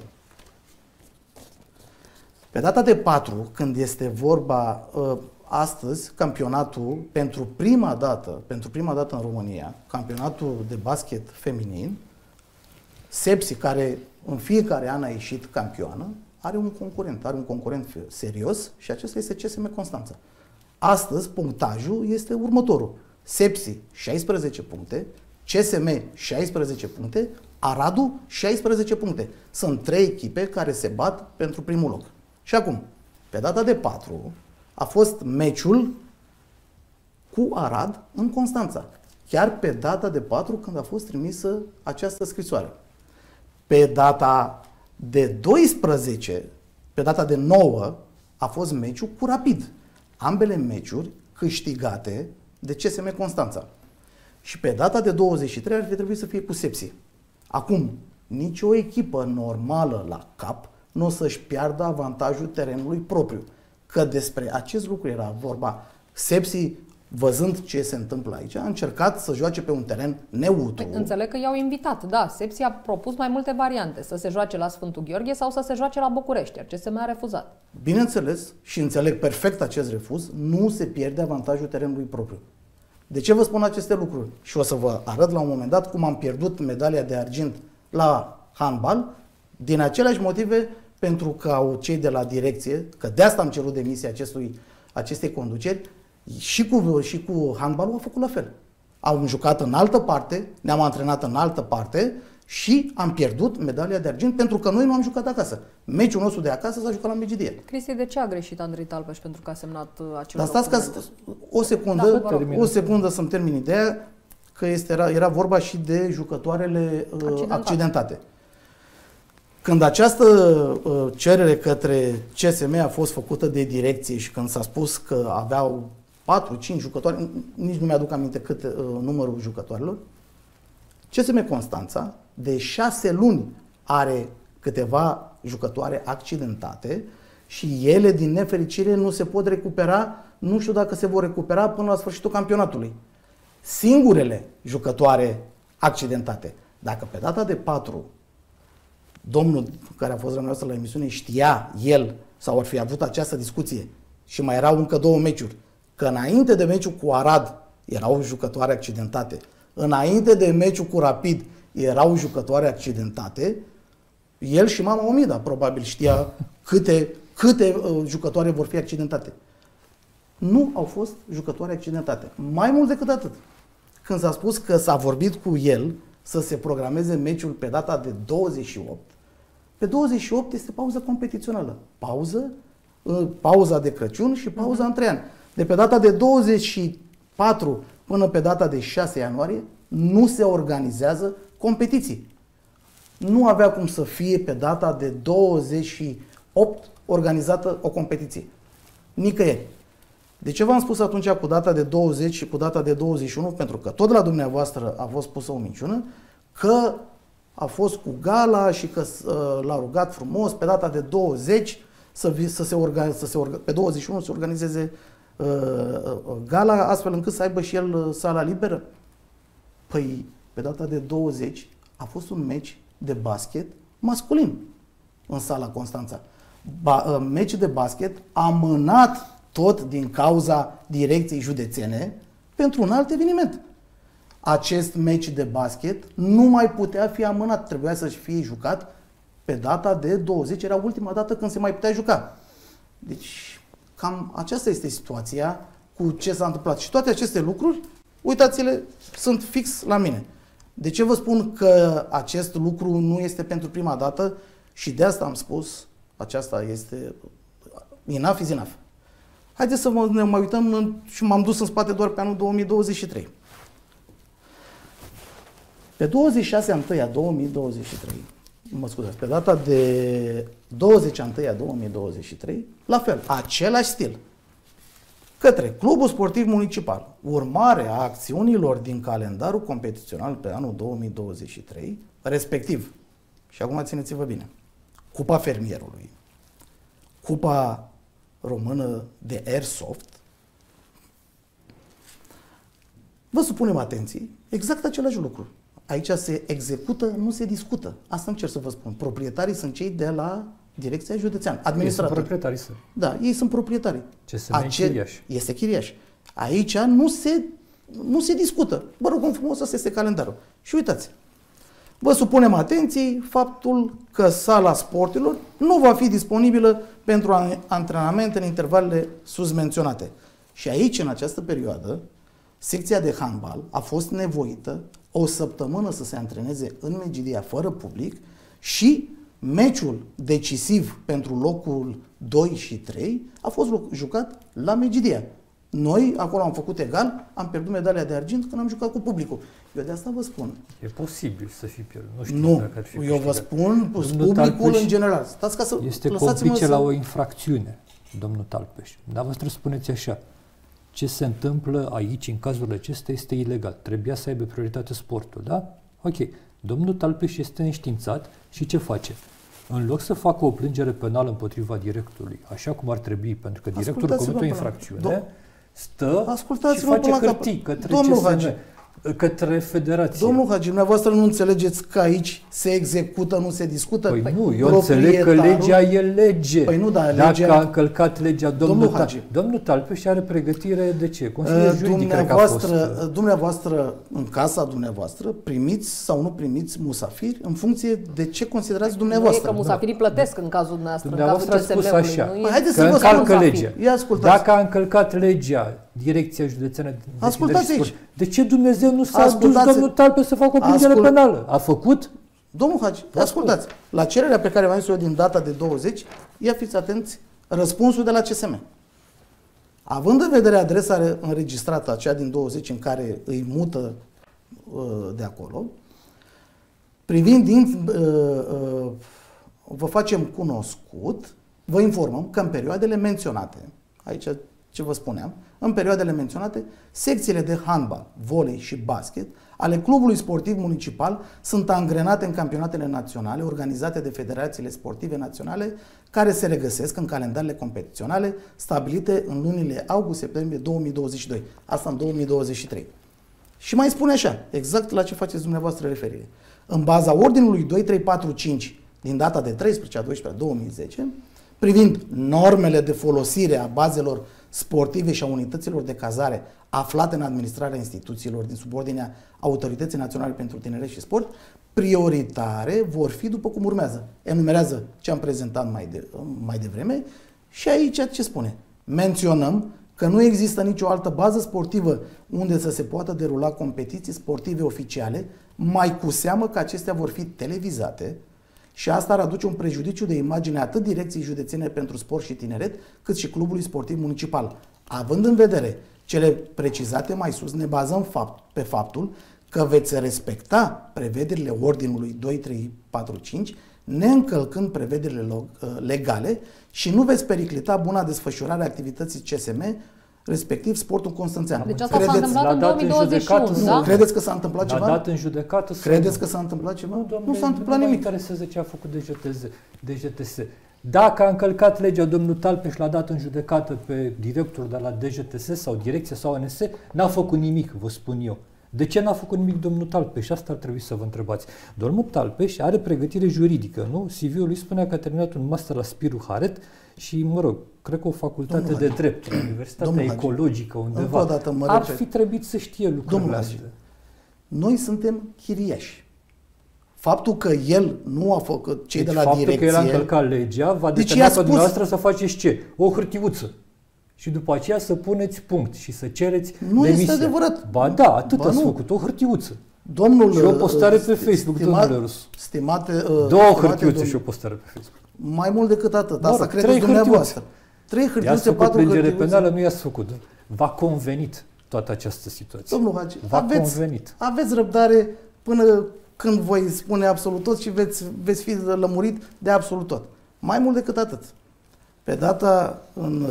pe data de patru, când este vorba uh, astăzi, campionatul pentru prima dată, pentru prima dată în România, campionatul de basket feminin, Sepsi, care în fiecare an a ieșit campioană, are un concurent, are un concurent serios și acesta este C S M Constanța. Astăzi, punctajul este următorul. Sepsi, șaisprezece puncte, C S M, șaisprezece puncte, Aradul, șaisprezece puncte. Sunt trei echipe care se bat pentru primul loc. Și acum, pe data de patru, a fost meciul cu Arad în Constanța. Chiar pe data de patru, când a fost trimisă această scrisoare. Pe data de doisprezece, pe data de nouă, a fost meciul cu Rapid. Ambele meciuri câștigate de C S M Constanța. Și pe data de douăzeci și trei ar fi trebuit să fie cu Sepsi. Acum, nicio echipă normală la cap nu o să-și piardă avantajul terenului propriu. Că despre acest lucru era vorba. Sepsi, văzând ce se întâmplă aici, a încercat să joace pe un teren neutru. Înțeleg că i-au invitat, da. Sepsi a propus mai multe variante. Să se joace la Sfântul Gheorghe sau să se joace la București, iar C S M a refuzat. Bineînțeles, și înțeleg perfect acest refuz, nu se pierde avantajul terenului propriu. De ce vă spun aceste lucruri? Și o să vă arăt la un moment dat cum am pierdut medalia de argint la handbal, din aceleași motive pentru că au cei de la direcție, că de asta am cerut demisia acestui, acestei conduceri, și cu, și cu handbalul a făcut la fel. Am jucat în altă parte, ne-am antrenat în altă parte și am pierdut medalia de argint pentru că noi nu am jucat acasă. Meciul nostru de acasă s-a jucat la Megidie. Cristi, de ce a greșit Andrei Talpeș pentru că a semnat acel Dar stați ca o secundă, da, o secundă să-mi termin ideea, că este, era, era vorba și de jucătoarele uh, accidentate. accidentate. Când această uh, cerere către C S M a fost făcută de direcție și când s-a spus că aveau patru cinci jucători, nici nu mi-aduc aminte cât uh, numărul jucătorilor, C S M Constanța de șase luni are câteva jucătoare accidentate Și ele, din nefericire, nu se pot recupera, nu știu dacă se vor recupera până la sfârșitul campionatului. Singurele jucătoare accidentate. Dacă pe data de patru, domnul care a fost rămânoasă la emisiune știa el sau ar fi avut această discuție și mai erau încă două meciuri, că înainte de meciul cu Arad erau jucătoare accidentate, înainte de meciul cu Rapid erau jucătoare accidentate, el și mama Omida probabil știa câte, câte uh, jucătoare vor fi accidentate. Nu au fost jucătoare accidentate. Mai mult decât atât. Când s-a spus că s-a vorbit cu el să se programeze meciul pe data de douăzeci și opt, pe douăzeci și opt este pauză competițională. Pauză, uh, pauza de Crăciun și pauza uh-huh. între ani. De pe data de douăzeci și patru până pe data de șase ianuarie nu se organizează competiții. Nu avea cum să fie pe data de douăzeci și opt organizată o competiție. Nicăieri. De ce v-am spus atunci cu data de douăzeci și cu data de douăzeci și unu? Pentru că tot la dumneavoastră a fost pusă o minciună că a fost cu gala și că uh, l-a rugat frumos pe data de douăzeci să, să se orga, să se orga, pe douăzeci și unu să organizeze uh, uh, gala astfel încât să aibă și el uh, sala liberă. Păi pe data de douăzeci a fost un meci de basket masculin în sala Constanța. Ba, uh, meci de basket amânat tot din cauza direcției județene pentru un alt eveniment. Acest meci de basket nu mai putea fi amânat, trebuia să fie jucat pe data de douăzeci, era ultima dată când se mai putea juca. Deci, cam aceasta este situația cu ce s-a întâmplat. Și toate aceste lucruri, uitați-le, sunt fix la mine. De ce vă spun că acest lucru nu este pentru prima dată și de asta am spus, aceasta este enough is enough. Haideți să ne mai uităm în, și m-am dus în spate doar pe anul două mii douăzeci și trei. Pe douăzeci și șase ianuarie două mii douăzeci și trei, mă scuzați, pe data de douăzeci ianuarie două mii douăzeci și trei, la fel, același stil. Către Clubul Sportiv Municipal, urmare a acțiunilor din calendarul competițional pe anul două mii douăzeci și trei, respectiv, și acum țineți-vă bine, Cupa Fermierului, Cupa Română de Airsoft, vă supunem atenții, exact același lucru. Aici se execută, nu se discută. Asta încerc să vă spun. Proprietarii sunt cei de la Direcția Județeană, administratori. Ei sunt proprietarii, să. Da, ei sunt proprietarii. Ce se numește chiriaș. Este chiriaș. Aici nu se, nu se discută. Vă rog frumos, ăsta este calendarul. Și uitați, vă supunem atenții faptul că sala sporturilor nu va fi disponibilă pentru antrenament în intervalele sus menționate. Și aici, în această perioadă, secția de handbal a fost nevoită o săptămână să se antreneze în Megidia fără public și meciul decisiv pentru locul doi și trei a fost jucat la Megidia. Noi, acolo am făcut egal, am pierdut medalia de argint când am jucat cu publicul. Eu de asta vă spun. E posibil să fi pierdut. Nu știu nu, dacă ar fi eu câștigat. vă spun, publicul Talpeș în general. Stați ca să este complice să... la o infracțiune, domnul Talpeș. Dar vă spuneți așa, ce se întâmplă aici, în cazul acesta, este ilegal. Trebuia să aibă prioritate sportul, da? Ok. Domnul Talpeș este înștiințat și ce face? În loc să facă o plângere penală împotriva directorului, așa cum ar trebui, pentru că directorul comite o infracțiune, stă și face hârtii către C S M, către federație. Domnul Hagi, dumneavoastră nu înțelegeți că aici se execută, nu se discută? Păi nu, eu înțeleg că legea e lege. Păi nu, da, Dacă legea... a încălcat legea, domnul, domnul Hagi. Domnul Talpeș are pregătire de ce? Consilier juridic, dumneavoastră, cred că a fost. Dumneavoastră, în casa dumneavoastră, primiți sau nu primiți musafiri în funcție de ce considerați dumneavoastră. Nu e că musafirii plătesc în cazul dumneavoastră, dumneavoastră în cazul a spus așa, nu haideți că să vă încalcă legea. Dacă a încălcat legea, Direcția Județeană de Ascultați aici. De ce Dumnezeu nu s-a dus domnul Talpeș să facă o plângere Ascult... penală? A făcut? Domnul Hagi, ascultați. La cererea pe care v-am zis eu din data de douăzeci, ia fiți atenți, răspunsul de la C S M. Având în vedere adresa înregistrată, aceea din douăzeci, în care îi mută uh, de acolo, privind din, uh, uh, vă facem cunoscut, vă informăm că în perioadele menționate, aici ce vă spuneam, în perioadele menționate, secțiile de handbal, volei și basket ale clubului sportiv municipal sunt angrenate în campionatele naționale organizate de federațiile sportive naționale care se regăsesc în calendarele competiționale stabilite în lunile august-septembrie două mii douăzeci și doi. Asta în două mii douăzeci și trei. Și mai spune așa, exact la ce faceți dumneavoastră referire. În baza ordinului doi trei patru cinci din data de treisprezece a doisprezece două mii zece, privind normele de folosire a bazelor sportive și a unităților de cazare aflate în administrarea instituțiilor din subordinea Autorității Naționale pentru Tineret și Sport, prioritare vor fi după cum urmează. Enumerează ce am prezentat mai, de, mai devreme și aici ce spune? Menționăm că nu există nicio altă bază sportivă unde să se poată derula competiții sportive oficiale, mai cu seamă că acestea vor fi televizate, și asta ar aduce un prejudiciu de imagine atât Direcției Județene pentru Sport și Tineret, cât și Clubului Sportiv Municipal. Având în vedere cele precizate mai sus, ne bazăm fapt, pe faptul că veți respecta prevederile ordinului doi trei patru cinci, neîncălcând prevederile legale și nu veți periclita buna desfășurare a activității C S M, respectiv sportul constanțean. Deci asta s-a întâmplat în două mii douăzeci și unu, da? Credeți că s-a întâmplat ceva? L-a dat în judecată? Credeți că s-a întâmplat ceva? Nu, domnule, nu s-a întâmplat nu nimic. Nu mă interesează ce a făcut D J T S. Dacă a încălcat legea, domnul Talpeș l-a dat în judecată pe directorul de la D J T S sau direcție sau O N S, n-a făcut nimic, vă spun eu. De ce n-a făcut nimic domnul Talpeș? Asta ar trebui să vă întrebați. Domnul Talpeș are pregătire juridică, nu? C V-ul lui spunea că a terminat un master la Spiru Haret și, mă rog, cred că o facultate domnul de Hagi. Drept, la Universitatea domnul Ecologică undeva. Dată, ar fi trebuit să știe lucrurile astea. Noi suntem chiriași. Faptul că el nu a făcut, cei deci de la direcție... Faptul că el a încălcat legea va deci determina spus... pe dumneavoastră să faceți ce? O hârtiuță. Și după aceea să puneți punct și să cereți nu demisia. Nu este adevărat. Ba da, atât ba ați nu. făcut, o hârtiuță. Domnul, și o postare pe Facebook, stimat, domnule Rusu. Stimate, Două hârtiuțe și o postare pe Facebook. Mai mult decât atât. Asta Mă, credeți dumneavoastră. Trei hârtiuțe, patru hârtiuțe. Plângere penală, nu i-ați făcut. V-a convenit toată această situație. Domnul Hagi, V-a aveți, convenit. aveți răbdare până când voi spune absolut tot și veți, veți fi lămurit de absolut tot. Mai mult decât atât. Pe data, în,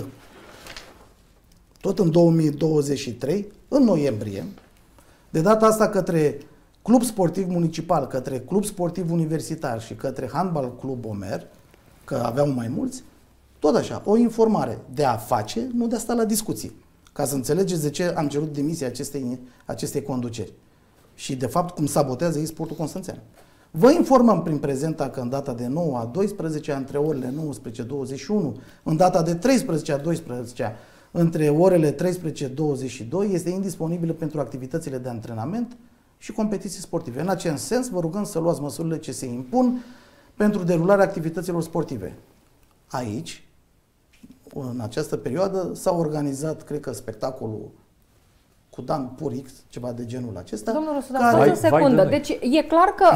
tot în două mii douăzeci și trei, în noiembrie, de data asta către Club Sportiv Municipal, către Club Sportiv Universitar și către Handbal Club Omer, că aveau mai mulți, tot așa, o informare de a face, nu de a sta la discuții. Ca să înțelegeți de ce am cerut demisia acestei, acestei conduceri. Și de fapt cum sabotează ei sportul constanțean. Vă informăm prin prezenta că în data de nouă a doisprezecea, între orele nouăsprezece douăzeci și unu, în data de treisprezece a doisprezecea, între orele treisprezece douăzeci și doi, este indisponibilă pentru activitățile de antrenament și competiții sportive. În acest sens, vă rugăm să luați măsurile ce se impun pentru derularea activităților sportive. Aici, în această perioadă, s-a organizat, cred că, spectacolul cu Dan Purix, ceva de genul acesta. Domnul Rusu, dar care... o secundă. De deci e clar că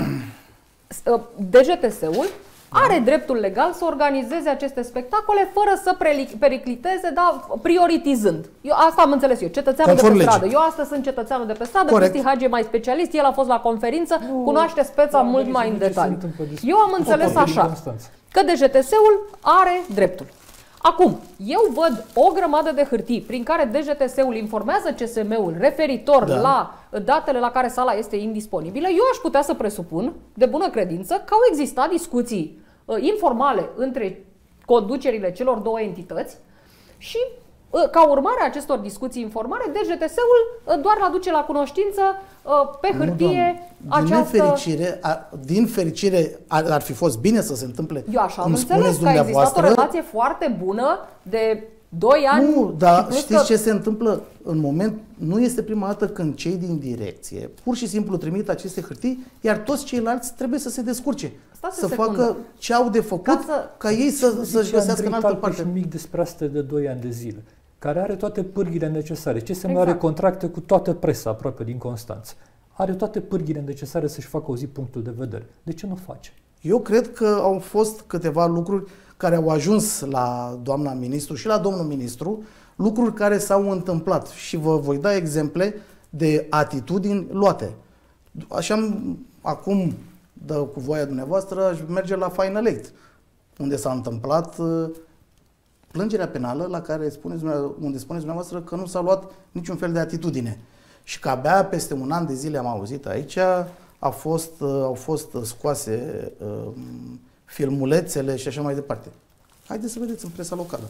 D J T S-ul are dreptul legal să organizeze aceste spectacole fără să pericliteze, dar prioritizând. Eu asta am înțeles eu, cetățeanul Conform de pe stradă. Legii. Eu astăzi sunt cetățeanul de pe stradă, Cristi Hagi e mai specialist, el a fost la conferință, nu, cunoaște speța nu, mult mai în detaliu. Eu am înțeles așa, că D J T S-ul are dreptul. Acum, eu văd o grămadă de hârtii prin care D J T S-ul informează C S M-ul referitor da. la datele la care sala este indisponibilă. Eu aș putea să presupun, de bună credință, că au existat discuții uh, informale între conducerile celor două entități și, uh, ca urmare a acestor discuții informale, D J T S-ul uh, doar l-aduce la cunoștință uh, pe hârtie nu, această... Din fericire, a, din fericire ar, ar fi fost bine să se întâmple. Eu așa am înțeles că a existat o relație foarte bună de doi ani. Nu, dar știți că... ce se întâmplă în moment? Nu este prima dată când cei din direcție pur și simplu trimit aceste hârtii, iar toți ceilalți trebuie să se descurce. Stați să secundă. facă ce au de făcut ca, să... ca ei să, să-și găsească în altă parte. Un mic despre asta de doi ani de zile, care are toate pârghile necesare. Ce semnă exact. Are contracte cu toată presa aproape din Constanța. Are toate pârghile necesare să-și facă auzi punctul de vedere. De ce nu face? Eu cred că au fost câteva lucruri care au ajuns la doamna ministru și la domnul ministru, lucruri care s-au întâmplat și vă voi da exemple de atitudini luate. Așa, acum, dă cu voia dumneavoastră, aș merge la Final Eight, unde s-a întâmplat plângerea penală la care spuneți, unde spuneți dumneavoastră că nu s-a luat niciun fel de atitudine. Și că abia peste un an de zile am auzit aici, a fost, au fost scoase uh, filmulețele și așa mai departe. Haideți să vedeți în presa locală.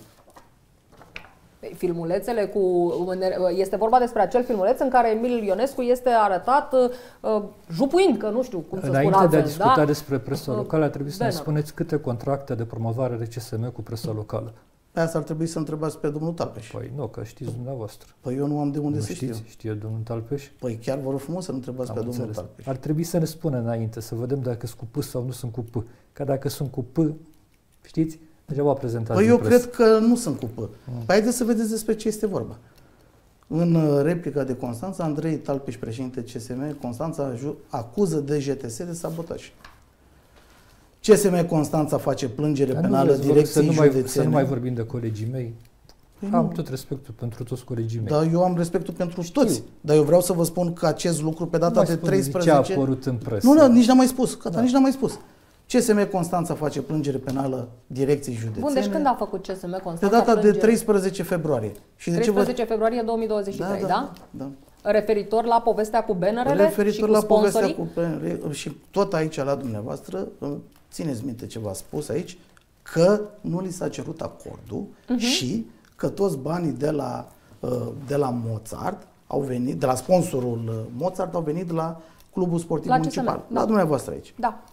Filmulețele cu... Este vorba despre acel filmuleț în care Emil Ionescu este arătat uh, jupuind, că nu știu cum să spun altfel. Înainte de a discuta da? despre presa locală, ar trebui să Benner. ne spuneți câte contracte de promovare are C S M cu presa locală. Pe asta ar trebui să întrebați pe domnul Talpeș. Păi nu, că știți dumneavoastră. Păi eu nu am de unde nu să știți? știu. Știe domnul Talpeș? Păi chiar vă rog frumos să întrebați am pe domnul înțeles. Talpeș. Ar trebui să ne spună înainte, să vedem dacă sunt cu P sau nu sunt cu P. Că dacă sunt cu P, știți? Degeaba prezentați. Păi eu cred că nu sunt cu P. Mm. Păi haideți să vedeți despre ce este vorba. În replica de Constanța, Andrei Talpeș, președinte C S M, Constanța acuză D J T S de sabotaj. C S M Constanța face plângere Dar penală direcției județene. Să nu mai vorbim de colegii mei. Păi am nu. tot respectul pentru toți colegii mei. Da, eu am respectul pentru Știu. toți. Dar eu vreau să vă spun că acest lucru pe data de treisprezece... Ce a apărut în presă. Nu, nu, nici n-am mai spus. Gata, da. nici n-am mai spus. C S M Constanța face plângere penală direcției județene. Bun, deci când a făcut C S M Constanța Pe data plângere? de treisprezece februarie. Și treisprezece de ce vă... februarie două mii douăzeci și trei, da? Da, da, da. Referitor la povestea cu bannerele Referitor și cu la sponsorii? povestea cu bannerele și tot aici la dumneavoastră, țineți minte ce v-a spus aici, că nu li s-a cerut acordul uh-huh. și că toți banii de la, de la Mozart au venit, de la sponsorul Mozart au venit la Clubul Sportiv la Municipal. C S M, da. La dumneavoastră aici. Da.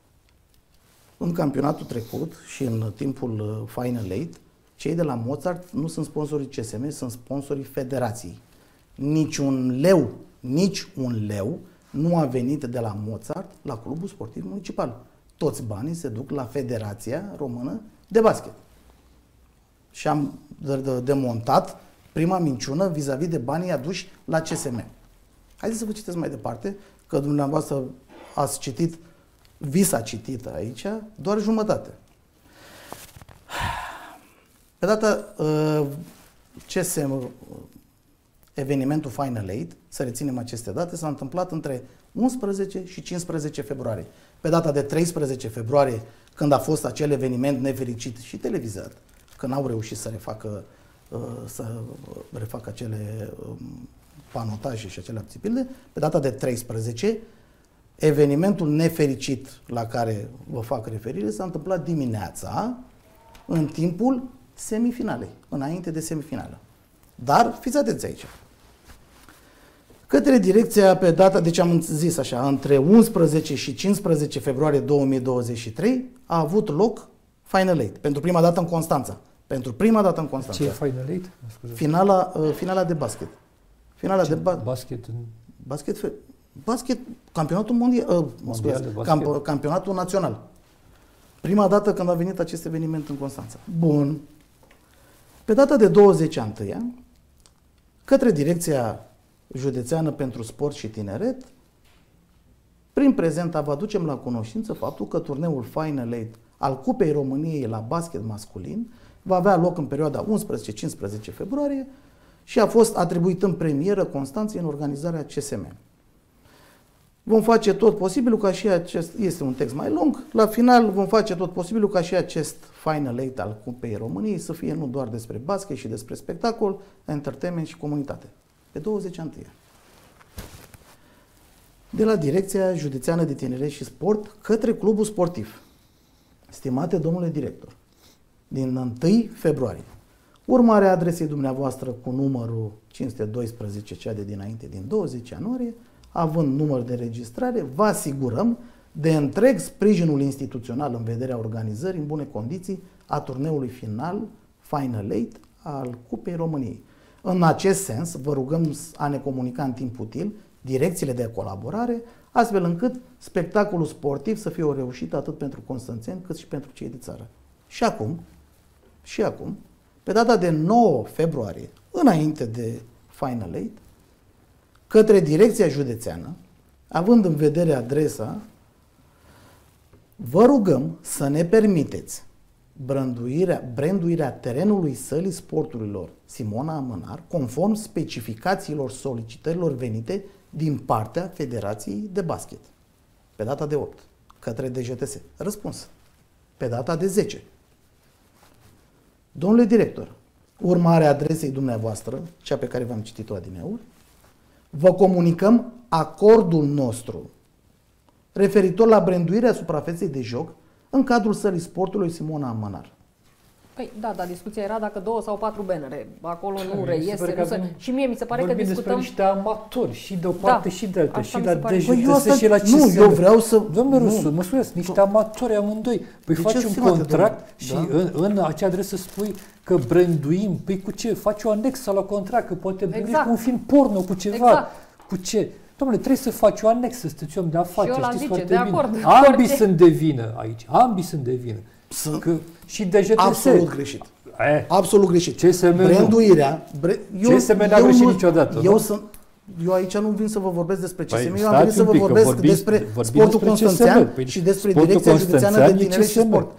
În campionatul trecut și în timpul Final Eight, cei de la Mozart nu sunt sponsorii C S M, sunt sponsorii Federației. Nici un leu, nici un leu nu a venit de la Mozart la Clubul Sportiv Municipal. Toți banii se duc la Federația Română de Basket. Și am demontat prima minciună vis-a-vis de banii aduși la C S M. Haideți să vă citesc mai departe, că dumneavoastră ați citit, vi s-a citit aici, doar jumătate. Pe data uh, C S M, evenimentul Final Eight, să reținem aceste date, s-a întâmplat între unsprezece și cincisprezece februarie. Pe data de treisprezece februarie, când a fost acel eveniment nefericit și televizat, că n-au reușit să refacă, uh, să refacă acele um, panotaje și acele apțipilde, pe data de treisprezece, evenimentul nefericit la care vă fac referire s-a întâmplat dimineața, în timpul semifinalei, înainte de semifinală. Dar fiți atenți aici. Către direcția pe data, deci am zis așa, între unsprezece și cincisprezece februarie două mii douăzeci și trei a avut loc Final Eight, pentru prima dată în Constanța. Pentru prima dată în Constanța. Ce e Final Eight? Finala, uh, finala de basket. Finala Ce? de ba- basket. În... Basket, basket, campionatul mondial, uh, mondial scuze, camp- campionatul național. Prima dată când a venit acest eveniment în Constanța. Bun. Pe data de douăzeci a întâia, către Direcția Județeană pentru Sport și Tineret, prin prezent vă aducem la cunoștință faptul că turneul Final Eight al Cupei României la basket masculin va avea loc în perioada unsprezece cincisprezece februarie și a fost atribuit în premieră Constanței în organizarea C S M. Vom face tot posibilul ca și acest, este un text mai lung, la final vom face tot posibilul ca și acest Final Eight al Cupei României să fie nu doar despre basket și despre spectacol, entertainment și comunitate. Pe douăzeci a întâia. De la Direcția Județeană de Tineret și Sport către Clubul Sportiv. Stimate domnule director, din întâi februarie, urmarea adresei dumneavoastră cu numărul cinci sute doisprezece, cea de dinainte, din douăzeci ianuarie, având număr de registrare, vă asigurăm de întreg sprijinul instituțional în vederea organizării în bune condiții a turneului final Final Eight al Cupei României. În acest sens, vă rugăm a ne comunica în timp util direcțiile de colaborare, astfel încât spectacolul sportiv să fie o reușită atât pentru constanțeni cât și pentru cei de țară. Și acum, și acum, pe data de nouă februarie, înainte de Final Eight, către Direcția Județeană, având în vedere adresa, vă rugăm să ne permiteți branduirea, branduirea terenului sălii sporturilor Simona Amânar, conform specificațiilor solicitărilor venite din partea Federației de Basket. Pe data de opt, către D J T S. Răspuns. Pe data de zece. Domnule director, urmare adresei dumneavoastră, cea pe care v-am citit-o adineauri, vă comunicăm acordul nostru referitor la branduirea suprafeței de joc în cadrul sălii sportului Simona Amănar. Păi da, dar discuția era dacă două sau patru bannere. Acolo nu Mi reiese. se Nu se... Și mie mi se pare că discutăm... despre niște amatori și de o parte Da, și de alta, așa și mi la se pare. D J Păi eu T asta- S și la C S M. nu, eu vreau să- Domnule nu. Rusu, mă scuzați, niște amatori amândoi. Păi De faci ce, un stimate contract domnule? și Da. în, în acea adresă spui că branduim. Păi cu ce? Faci o anexă la contract, că poate branduiești Exact. cu un film porno, cu ceva. Exact. Cu ce? Domnule, trebuie să faci o anexă, sunteți om de afaceri, ăla știți zice, foarte de bine. acord, Ambii orice. sunt de vină aici, ambii sunt de vină. Sunt Că și D J T S. absolut greșit. Eh, Absolut greșit. C S M nu. Branduirea... Bre... C S M n-a greșit niciodată, Eu nu? sunt... Eu aici nu vin să vă vorbesc despre C S M, Păi, eu am stați venit să un vă pic, că vorbesc vorbiți- despre vorbim sportul despre C S M. constanțean Păi, și despre sportul Direcția Județeană de constanțean e Tineret C S și M. Sport.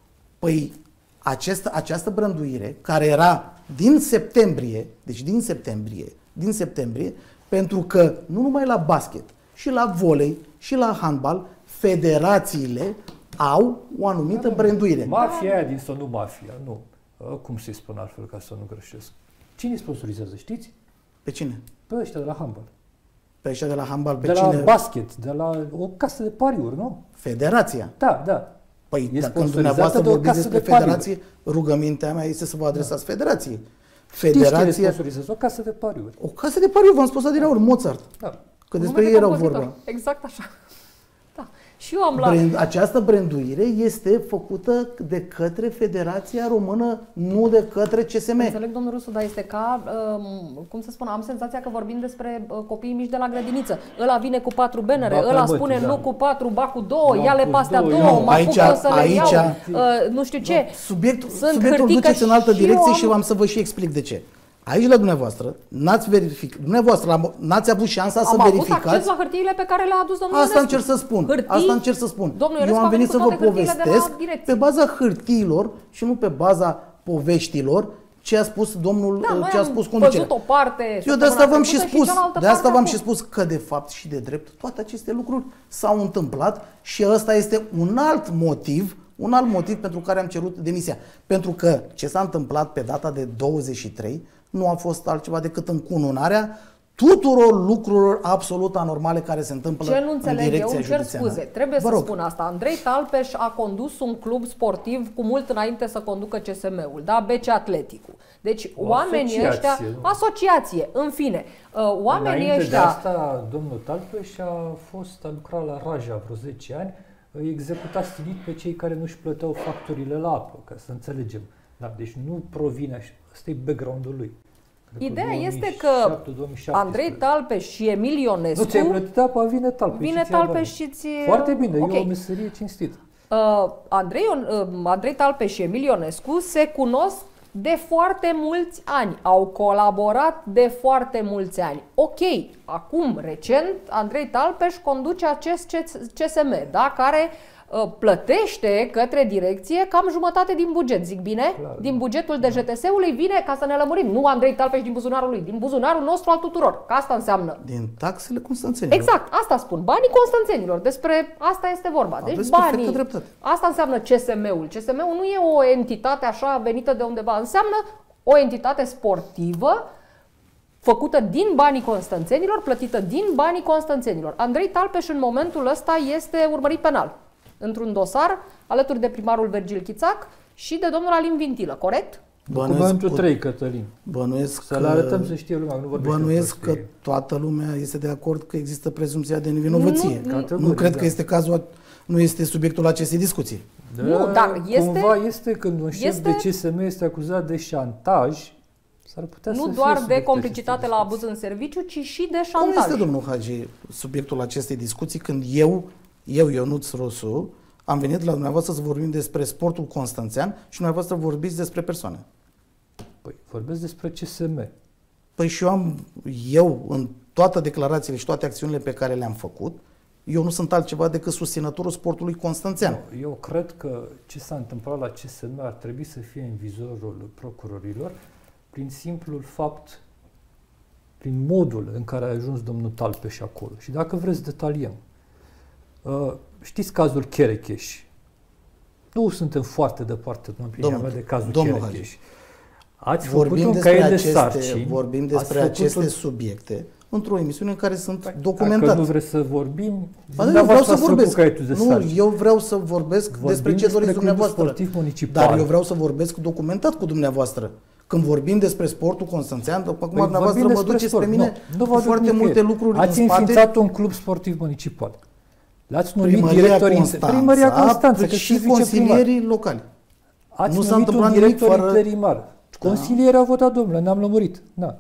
Păi, această, această branduire, care era din septembrie, deci din septembrie, din septembrie, pentru că nu numai la basket, și la volei, și la handbal, federațiile au o anumită branduire. Mafia aia din sau nu mafia, nu. Cum să-i spun altfel ca să nu greșesc? Cine sponsorizează, știți? Pe cine? Pe ăștia de la handbal. Pe ăștia de la handbal, pe De la cine? basket, de la o casă de pariuri, nu? Federația. Da, da. Păi, E dacă când sponsorizată dumneavoastră de o vorbiți casă despre de pariuri. federație, rugămintea mea este să vă adresați federației. Știți cine Federația, sponsorizează? O casă de pariuri. o casă de pariuri, v-am spus adineauri, Mozart, Da. că Nume despre de ei erau compozitor. vorba. Exact așa. Da. Și eu am la... Brand, această branduire este făcută de către Federația Română, nu de către C S M. Înțeleg, domnul Rusu, dar este ca, um, cum să spun, am senzația că vorbim despre uh, copiii mici de la grădiniță. Ăla vine cu patru bannere, Ba, ăla bă, spune da. nu cu patru, ba cu două, Eu am ia-le pus pe astea două, două, eu- mă Aici- apucă să le aici- iau, uh, nu știu ce. Subiectul, Sunt subiectul hârtii, duceți că în altă și direcție eu și am- am să vă și explic de ce. Aici la dumneavoastră n-ați verificat, dumneavoastră la- n-ați avut șansa să Am avut verificați. acces la hârtiile pe care le-a adus domnul Asta Ionescu. încerc să spun. Hârtii? Asta încerc să spun. Domnul Eu Ionescu am a venit venit cu să vă toate hârtiile de la povestesc direcție. pe baza hârtiilor și nu pe baza poveștilor ce a spus domnul, Da, noi ce a am spus conducerea. văzut o parte Eu de asta săptămâna v-am și trecută spus, cealaltă de asta parte v-am și acum. spus că de fapt și de drept toate aceste lucruri s-au întâmplat și ăsta este un alt motiv, un alt motiv pentru care am cerut demisia. Pentru că ce s-a întâmplat pe data de douăzeci și trei nu a fost altceva decât încununarea tuturor lucrurilor absolut anormale care se întâmplă Ce nu în înțeleg eu, direcția îmi cer județeană. scuze, trebuie Vă să rog. spun asta. Andrei Talpeș a condus un club sportiv cu mult înainte să conducă C S M-ul, da? B C Atleticul. Deci O oamenii asociație, ăștia, nu? asociație, în fine, uh, oamenii Înainte ăștia... de asta, domnul Talpeș a fost, a lucrat la Raja vreo zece ani, îi executa stilit pe cei care nu-și plăteau facturile la apă, ca să înțelegem. Da, deci nu provine așa, ăsta e background-ul lui. Cred că Ideea este că două mii șapte două mii șaptesprezece. Andrei Talpeș și Emil Ionescu... Nu ți-ai plătit apa, vine Talpeș. Vine și ți-ia Talpeș bani. și ți... Foarte bine, Ok. e o meserie cinstită. Uh, Andrei, Ion- uh, Andrei Talpeș și Emil Ionescu se cunosc de foarte mulți ani, au colaborat de foarte mulți ani. Ok, acum, recent, Andrei Talpeș conduce acest C S M, da, care uh, plătește către direcție cam jumătate din buget, zic bine? Clar, din bugetul D J T S-ului vine, ca să ne lămurim, nu Andrei Talpeș din buzunarul lui, din buzunarul nostru al tuturor, că asta înseamnă. Din taxele constanțenilor. Exact, asta spun, banii constanțenilor, despre asta este vorba. Deci Aveți perfectă banii, dreptate. asta înseamnă C S M-ul. C S M-ul nu e o entitate așa venită de undeva, înseamnă o entitate sportivă făcută din banii constanțenilor, plătită din banii constanțenilor. Andrei Talpeș în momentul ăsta este urmărit penal într-un dosar alături de primarul Vergil Chițac și de domnul Alin Vintilă, corect? Documentul trei, Cătălin. Bănuiesc Să le arătăm să știe lumea, nu vorbește Bănuiesc că prostie. toată lumea este de acord că există prezumția de nevinovăție. Nu, Nu, Categoric, nu cred da. că este cazul, nu este subiectul acestei discuții. Da, Nu, dar este- Cumva este când un șef este- de C S M este acuzat de șantaj, s-ar putea să Nu fie doar de subiectul complicitate acestei la discuții. abuz în serviciu, ci și de Cum șantaj. este, domnul Hagi, subiectul acestei discuții când eu, eu, Ionuț Rusu, am venit la dumneavoastră să vorbim despre sportul constanțean și dumneavoastră vorbiți despre persoane? Păi, vorbesc despre C S M. Păi și eu am, eu, în toate declarațiile și toate acțiunile pe care le-am făcut, eu nu sunt altceva decât susținătorul sportului constanțean. Nu, eu cred că ce s-a întâmplat la C S M ar trebui să fie în vizorul procurorilor prin simplul fapt, prin modul în care a ajuns domnul Talpeș acolo. Și dacă vreți detaliem. Uh, știți cazul Cherecheș? nu suntem foarte departe, în opinia mea, de cazul Cherecheș. Ați vorbim făcut un despre caiet aceste, de sarcini. Vorbim despre aceste un... subiecte într-o emisiune în care sunt păi, documentate. Dacă nu vreți să vorbim, eu vreau să vorbesc. De nu, sarcini. eu vreau să vorbesc vorbim despre ce doriți dumneavoastră. Dar eu vreau să vorbesc documentat cu dumneavoastră. Când vorbim despre sportul constanțean, după cum păi dumneavoastră mă duceți pe mine nu, nu foarte multe lucruri Ați în spate. Ați înființat un club sportiv municipal. L-ați numit Primăria director Constanța, Primăria Constanța, că și consilierii locali. Ați nu numit un director fără... interimar. Consilierii au votat, domnule, ne-am lămurit. Da.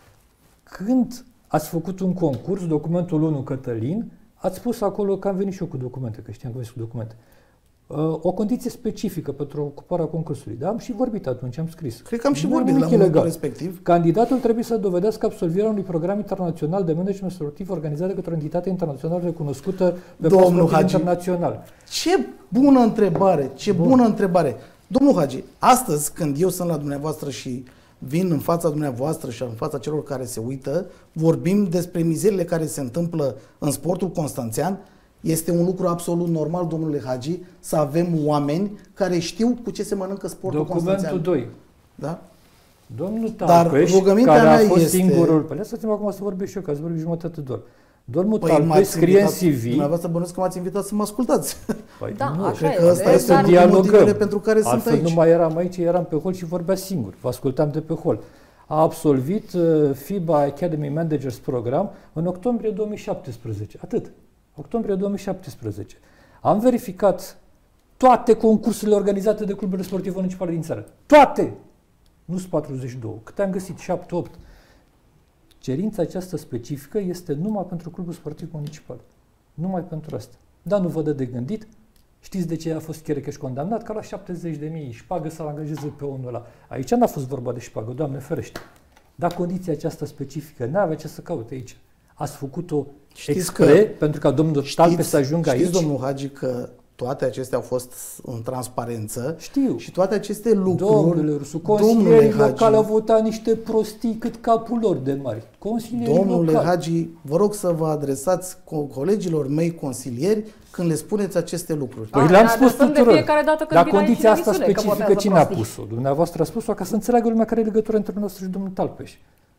Când ați făcut un concurs, documentul unu Cătălin, ați spus acolo că am venit și eu cu documente, că știam că veniți cu documente. O condiție specifică pentru ocuparea concursului. Da, am și vorbit atunci, am scris. Cred că am și vorbit la momentul respectiv. Candidatul trebuie să dovedească absolvirea unui program internațional de management sportiv organizat de către o entitate internațională recunoscută pe plan sportiv internațional. Ce bună întrebare, ce Bun. bună întrebare. Domnul Hagi, astăzi când eu sunt la dumneavoastră și vin în fața dumneavoastră și în fața celor care se uită, vorbim despre mizerile care se întâmplă în sportul constanțean. Este un lucru absolut normal, domnule Hagi, să avem oameni care știu cu ce se mănâncă sportul Documentul constanțean. doi. Da? Domnul Talpeș, care a fost este... singurul... Păi lăsați-mă acum să vorbesc și eu, că ați vorbit jumătate doar. Domnul păi Talpeș scrie în C V... Dumneavoastră bănuiesc că m-ați invitat să mă ascultați. Păi da, nu, așa cred este. că ăsta este unul din motivele pentru care Altfel sunt aici. nu mai eram aici, eram pe hol și vorbea singur. Vă ascultam de pe hol. A absolvit uh, FIBA Academy Managers Program în octombrie două mii șaptesprezece. Atât. Octombrie două mii șaptesprezece. Am verificat toate concursurile organizate de cluburile sportive municipale din țară. Toate! Nu sunt patruzeci și doi. Câte am găsit? șapte opt. Cerința aceasta specifică este numai pentru clubul sportiv municipal. Numai pentru asta. Dar nu vă dă de gândit. Știți de ce a fost Cherecheș condamnat? Că la șaptezeci de mii șpagă să-l angajeze pe omul ăla. Aici n-a fost vorba de șpagă, Doamne ferește. Dar condiția aceasta specifică n-avea ce să caute aici. Ați făcut-o expre, pentru ca domnul Talpeș să ajungă știți, aici. Știți, domnul Hagi, că toate acestea au fost în transparență. Știu. Și toate aceste lucruri... Domnule Rusu, consilierii locali au votat niște prostii cât capul lor de mari. Consilierii Domnule locali. Hagi, vă rog să vă adresați colegilor mei consilieri când le spuneți aceste lucruri. Păi le-am spus tuturor. De dată Dar condiția asta specifică cine a pus-o? Dumneavoastră a spus-o ca să înțeleagă lumea care e legătura între nostru și domnul Talpeș.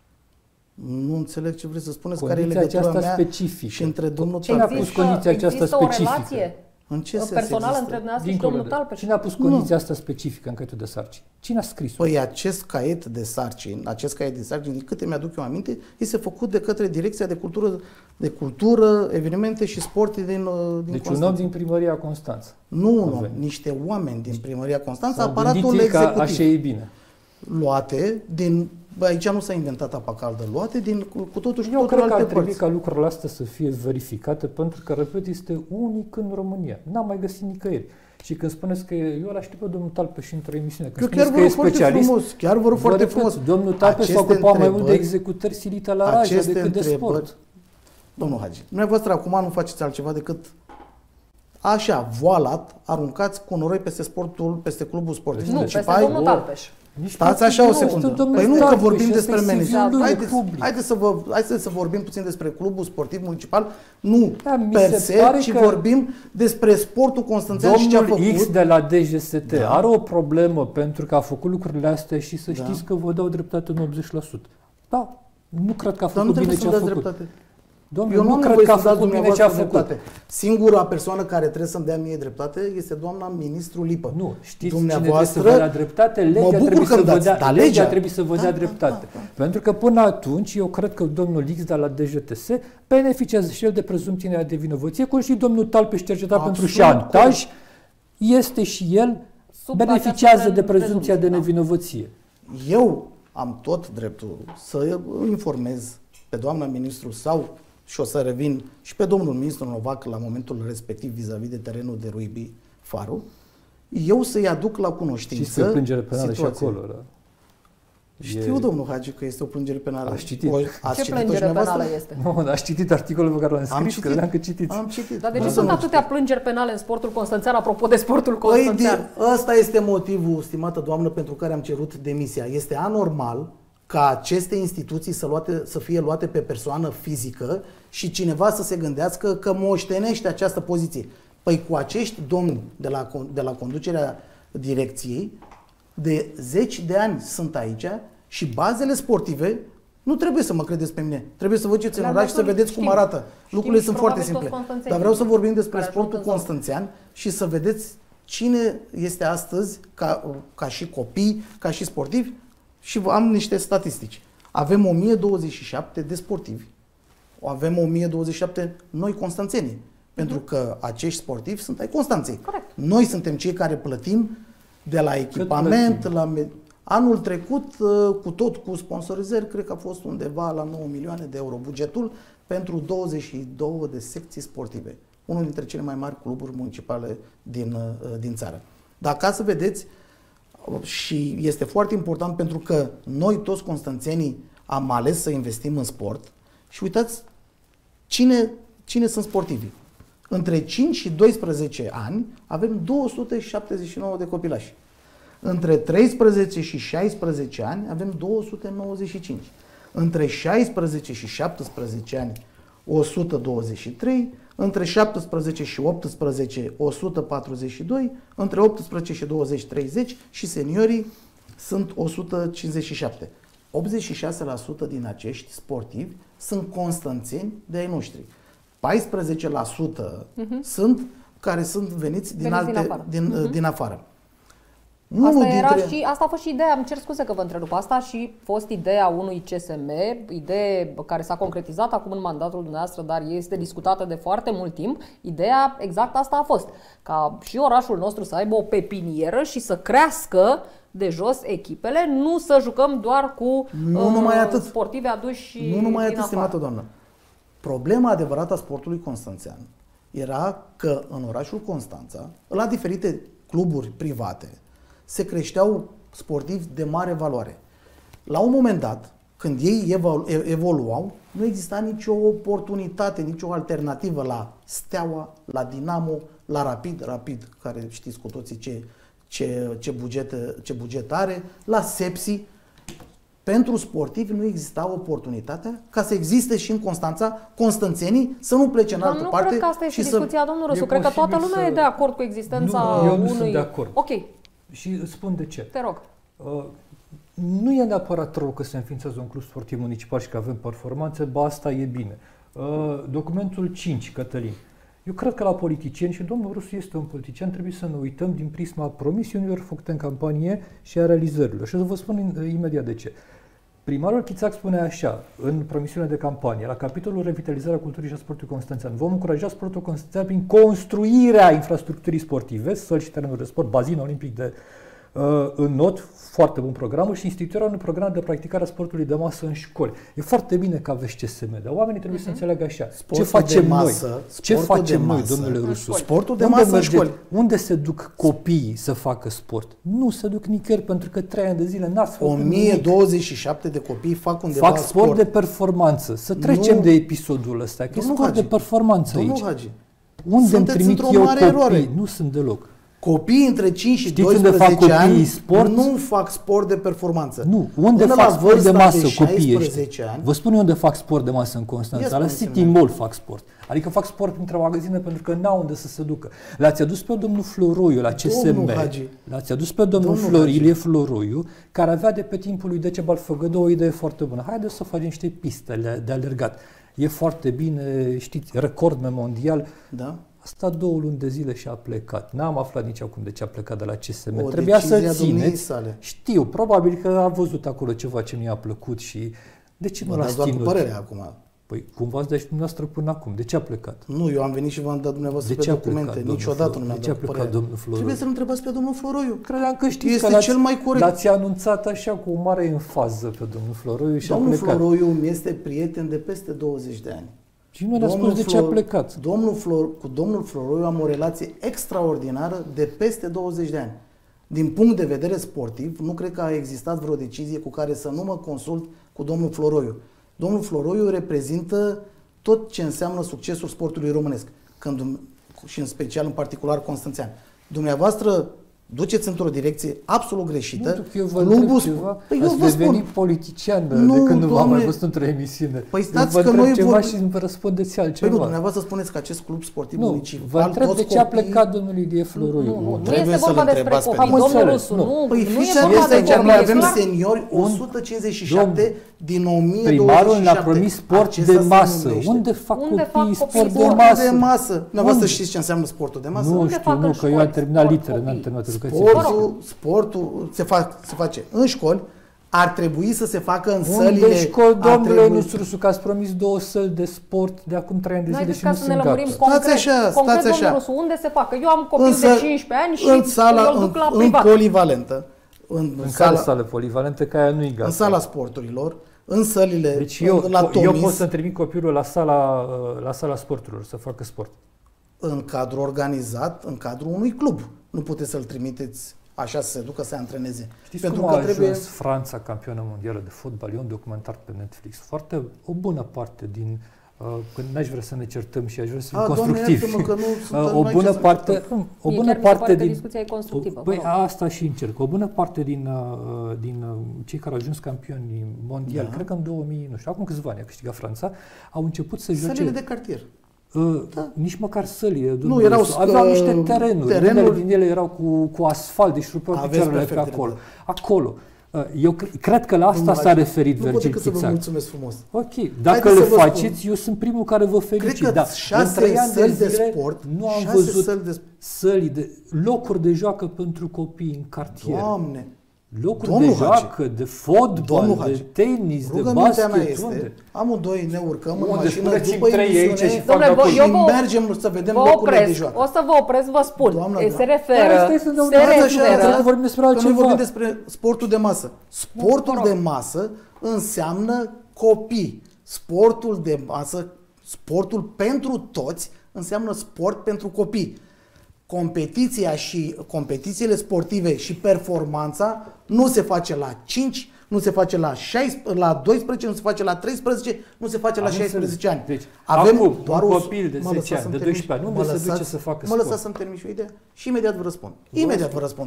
Nu înțeleg ce vreți să spuneți, condiția care e legătura mea specifică. și între domnul Cine Talpeș. a pus condiția aceasta specifică? Există o relație în ce personală între dumneavoastră și domnul Talpeș? Cine a pus condiția asta specifică în caietul de sarcini? Cine a scris-o? Păi acest caiet de sarcini, acest caiet de sarcini, din câte mi-aduc eu aminte, este făcut de către Direcția de Cultură, de cultură Evenimente și Sport din, din Deci Constanța. un om din Primăria Constanța. Nu un om, niște oameni din Primăria Constanța, aparatul executiv. Așa e bine. Luate din... Bă, aici nu s-a inventat apa caldă, luate din cu, cu totul și Eu totul cred că ar alte trebui părți. ca lucrurile astea să fie verificate, pentru că, repet, este unic în România. N-am mai găsit nicăieri. Și când spuneți că eu îl aștept pe domnul Talpeș într-o emisiune, când eu chiar vă rog foarte frumos, chiar vă rog foarte repet, frumos. Domnul Talpeș s-a ocupat mai mult de executări silite la Raja decât de sport. Domnul Hagi, dumneavoastră acum nu faceți altceva decât așa, voalat, aruncați cu noroi peste sportul, peste clubul sportiv nu, municipal. peste domnul Talpeș. Stați așa o secundă. Păi nu că vorbim despre management. Haideți, haideți, să vă, haideți să vorbim puțin despre clubul sportiv municipal. Nu da, per se, ci vorbim despre sportul constanțean și ce a făcut. Domnul X de la D G S T da. are o problemă pentru că a făcut lucrurile astea și să știți da. că vă dau dreptate în optzeci la sută. Da, nu cred că a făcut bine ce a făcut. Dreptate. Domnule, eu nu, nu cred că a făcut bine ce a făcut. Dreptate. Singura persoană care trebuie să-mi dea mie dreptate este doamna ministru Lipă. Nu, știți cine trebuie să vă dea dreptate? Legea trebuie să vă dea, legea legea trebuie să vă dea da, dreptate. Da, da, da. Pentru că până atunci eu cred că domnul X de la D G T S beneficiază și el de prezumția de vinovăție, cum și domnul Talpeș cercetat pentru șantaj este și el Sub beneficiază de prezumția de nevinovăție. Eu am tot dreptul să informez pe doamna ministru sau și o să revin și pe domnul ministru Novac la momentul respectiv vis-a-vis de terenul de Ruibi Faru, eu să-i aduc la cunoștință. Și să plângere penală și acolo, da? Știu, e... domnul Hagi, că este o plângere penală. Ați citit? O, ați Ce plângere penală este? Nu, dar ați citit articolul pe care l-am scris, am citit, credeam că citiți. Am citit. Dar de ce sunt atâtea citit. plângeri penale în sportul constanțean, apropo de sportul constanțean? Păi, ăsta este motivul, stimată doamnă, pentru care am cerut demisia. Este anormal ca aceste instituții să, luate, să fie luate pe persoană fizică și cineva să se gândească că moștenește această poziție. Păi cu acești domni de la, de la conducerea direcției, de zeci de ani sunt aici și bazele sportive, nu trebuie să mă credeți pe mine, trebuie să vă duceți în oraș și să vedeți cum arată. Lucrurile sunt foarte simple. Dar vreau să vorbim despre sportul constanțean și să vedeți cine este astăzi ca, ca și copii, ca și sportivi, și am niște statistici. Avem o mie douăzeci și șapte de sportivi. Avem o mie douăzeci și șapte noi constanțeni. Pentru că acești sportivi sunt ai Constanței. Corect. Noi suntem cei care plătim de la echipament, la anul trecut, cu tot cu sponsorizări, cred că a fost undeva la nouă milioane de euro bugetul pentru douăzeci și două de secții sportive. Unul dintre cele mai mari cluburi municipale din, din țară. Dar ca să vedeți, și este foarte important pentru că noi toți constanțenii am ales să investim în sport și uitați cine, cine sunt sportivii. Între cinci și doisprezece ani avem două sute șaptezeci și nouă de copilași. Între treisprezece și șaisprezece ani avem două sute nouăzeci și cinci. Între șaisprezece și șaptesprezece ani o sută douăzeci și trei, între șaptesprezece și optsprezece o sută patruzeci și doi, între optsprezece și douăzeci treizeci și seniorii sunt o sută cincizeci și șapte. optzeci și șase la sută din acești sportivi sunt constanțeni de ai noștri. paisprezece la sută uh-huh. sunt care sunt veniți din, veniți alte, din afară. Din, uh-huh. din afară. Asta, era dintre... și, asta a fost și ideea, îmi cer scuze că vă întrerup, asta și fost ideea unui C S M, idee care s-a concretizat acum în mandatul dumneavoastră, dar este discutată de foarte mult timp. Ideea exact asta a fost, ca și orașul nostru să aibă o pepinieră și să crească de jos echipele, nu să jucăm doar cu nu uh, numai atât. sportivi aduși Nu numai din atât, stimată afară. doamnă. Problema adevărată a sportului constanțean era că în orașul Constanța, la diferite cluburi private, se creșteau sportivi de mare valoare. La un moment dat, când ei evoluau, nu exista nicio oportunitate, nicio alternativă la Steaua, la Dinamo, la Rapid, Rapid, care știți cu toții ce, ce, ce, buget, ce buget are, la Sepsi. Pentru sportivi nu exista oportunitatea ca să existe și în Constanța constanțenii să nu plece în altă nu parte. Nu cred că asta este și discuția, să... domnul Răsu. Cred că toată lumea să... e de acord cu existența nu, eu unui... nu sunt de acord. Ok. Și îți spun de ce. Te rog. Uh, nu e neapărat rău că se înființează un club sportiv municipal și că avem performanțe, ba asta e bine. Uh, documentul cinci, Cătălin. Eu cred că la politicieni, și domnul Rusu este un politician, trebuie să ne uităm din prisma promisiunilor făcute în campanie și a realizărilor. Și o să vă spun imediat de ce. Primarul Chițac spune așa, în promisiunea de campanie, la capitolul revitalizarea culturii și a sportului constanțean: vom încuraja sportul constanțean prin construirea infrastructurii sportive, săli și terenuri de sport, bazin olimpic de uh, înot, foarte bun programul, și instituirea unui program de practicare a sportului de masă în școli. E foarte bine că aveți C S M, dar oamenii trebuie uh-huh. să înțeleagă așa. Sportul ce facem masă, noi? Ce facem noi, domnule Rusu? Sportul de masă în școli. Unde se duc copiii să facă sport? Nu se duc nicăieri, pentru că trei ani de zile n-ați făcut o mie douăzeci și șapte de copii fac undeva fac sport, sport de performanță. Să trecem nu. de episodul ăsta, că e sport Hagi. de performanță Domnul aici. Hagi. Unde îmi trimit eu copii? Eroare. Nu sunt deloc. Copiii între cinci și Știți doisprezece ani sport? nu fac sport de performanță. Nu, unde Până fac sport de masă de copiii ăștia? Ani, vă spun eu unde fac sport de masă în Constanța. La City Mall fac sport. Adică fac sport printre magazine pentru că n-au unde să se ducă. L-ați adus pe domnul Floroiu la C S M. L-ați adus pe domnul, domnul Florilie Floroiu, care avea de pe timpul lui Decebal Făgădă o idee foarte bună. Haideți să facem niște piste de alergat. E foarte bine, știți, record mondial. Da. A stat două luni de zile și a plecat. N-am aflat nici acum de ce a plecat de la C S M. O Trebuia să țineți. Sale. Știu, probabil că a văzut acolo ceva ce nu i-a plăcut și de ce nu l-ați ținut? Doar cu părerea acum. Păi cum v-ați dat și dumneavoastră până acum? De ce a plecat? Nu, eu am venit și v-am dat dumneavoastră de pe documente. Plecat, Niciodată nu mi-am dat părerea. De ce a plecat domnul Floroiu? Trebuie să-l întrebați pe domnul Floroiu. Credeam că știți este că cel mai corect. L-ați anunțat așa cu o mare enfază pe domnul Floroiu și domnul a plecat. Domnul Floroiu este prieten de peste douăzeci de ani. Și nu ne-a spus de ce a plecat. Domnul Flor, cu domnul Floroiu am o relație extraordinară de peste douăzeci de ani. Din punct de vedere sportiv, nu cred că a existat vreo decizie cu care să nu mă consult cu domnul Floroiu. Domnul Floroiu reprezintă tot ce înseamnă succesul sportului românesc, când, și în special, în particular, constanțean. Dumneavoastră duceți într-o direcție absolut greșită. Nu, eu vă Clubul ceva, păi ați devenit politician nu, de când nu v-am mai văzut într-o emisiune. Păi stați eu vă că noi ceva vor... și îmi răspundeți altceva. Păi nu, dumneavoastră spuneți că acest club sportiv nu, municipal... vă întreb de ce a copii... plecat domnul Ilie Floroiu. Nu, nu, nu, nu este vorba despre copii, domnul Rusu. Nu, păi nu fiți e vorba de aici, copii. noi avem seniori o sută cincizeci și șapte din o mie douăzeci și șapte. Primarul ne-a promis sport de masă. Unde fac copiii sport de masă? de masă. Dumneavoastră știți ce înseamnă sportul de masă? Nu știu, nu, că eu am terminat litere, n-am terminat educație. Sportul, sportul se, fac, se face în școli, ar trebui să se facă în sălile... Unde școli, domnule Nuțrusu, că ați promis două săli de sport de acum trei ani de zile și nu sunt gata. Stați așa, stați așa. Rusu, unde se facă? Eu am copil de cincisprezece ani și în sala, eu duc la în, privat. În polivalentă. În, în, în sala, care sală polivalentă, că aia nu-i gata. În sala sporturilor, în sălile, deci eu, la Tomis. eu pot să-mi trimit copilul la sala, la sala sporturilor, să facă sport. În cadru organizat, în cadrul unui club. Nu puteți să-l trimiteți așa să se ducă să se antreneze. Știți Pentru cum că a trebuie... ajuns Franța campionă mondială de fotbal? E un documentar pe Netflix. Foarte, o bună parte din... Uh, că n-aș vrea să ne certăm și aș vrea să fim constructivi. Uh, o bună parte, o bună parte din... discuția e constructivă. Păi asta și încerc. O bună parte din, uh, din uh, cei care au ajuns campioni mondiali, da. Cred că în două mii, nu știu, acum câțiva ani a câștigat Franța, au început să joace... Sălile de cartier. Uh, da. Nici măcar săli. Nu, erau aveau niște terenuri. terenuri. Unele din ele erau cu, cu asfalt, deci rupeau picioarele pe acolo. Acolo. Uh, eu cred că la asta s-a referit Virgil Chițac. Nu pot decât să vă mulțumesc frumos. Ok, dacă le faceți, spun. Eu sunt primul care vă felicit. Cred că da. șase săli de, de sport, nu am văzut săli de... săli de locuri de joacă pentru copii în cartier. Doamne! Locuri Domnul de joacă, de fotbal, de tenis, de basket, mea este, unde? Amândoi ne urcăm unde în mașină după emisiune și, Domnule, vă, și mergem să vedem locurile de joacă. O să vă opresc, vă spun. Doamna, se doamna. referă, da, se referă. Că vorbim despre altceva. Că noi vorbim despre sportul de masă. Sportul de masă înseamnă copii. Sportul de masă, sportul pentru toți înseamnă sport pentru copii. Competiția și competițiile sportive și performanța nu se face la cinci, nu se face la șaisprezece, la doisprezece, nu se face la treisprezece, nu se face la Am șaisprezece ani. Deci, avem acum, doar un o copil de zece ani, de doisprezece ani, unde se duce să facă mă sport? Mă lăsați să-mi termin și o idee și imediat vă răspund. Imediat vă răspund.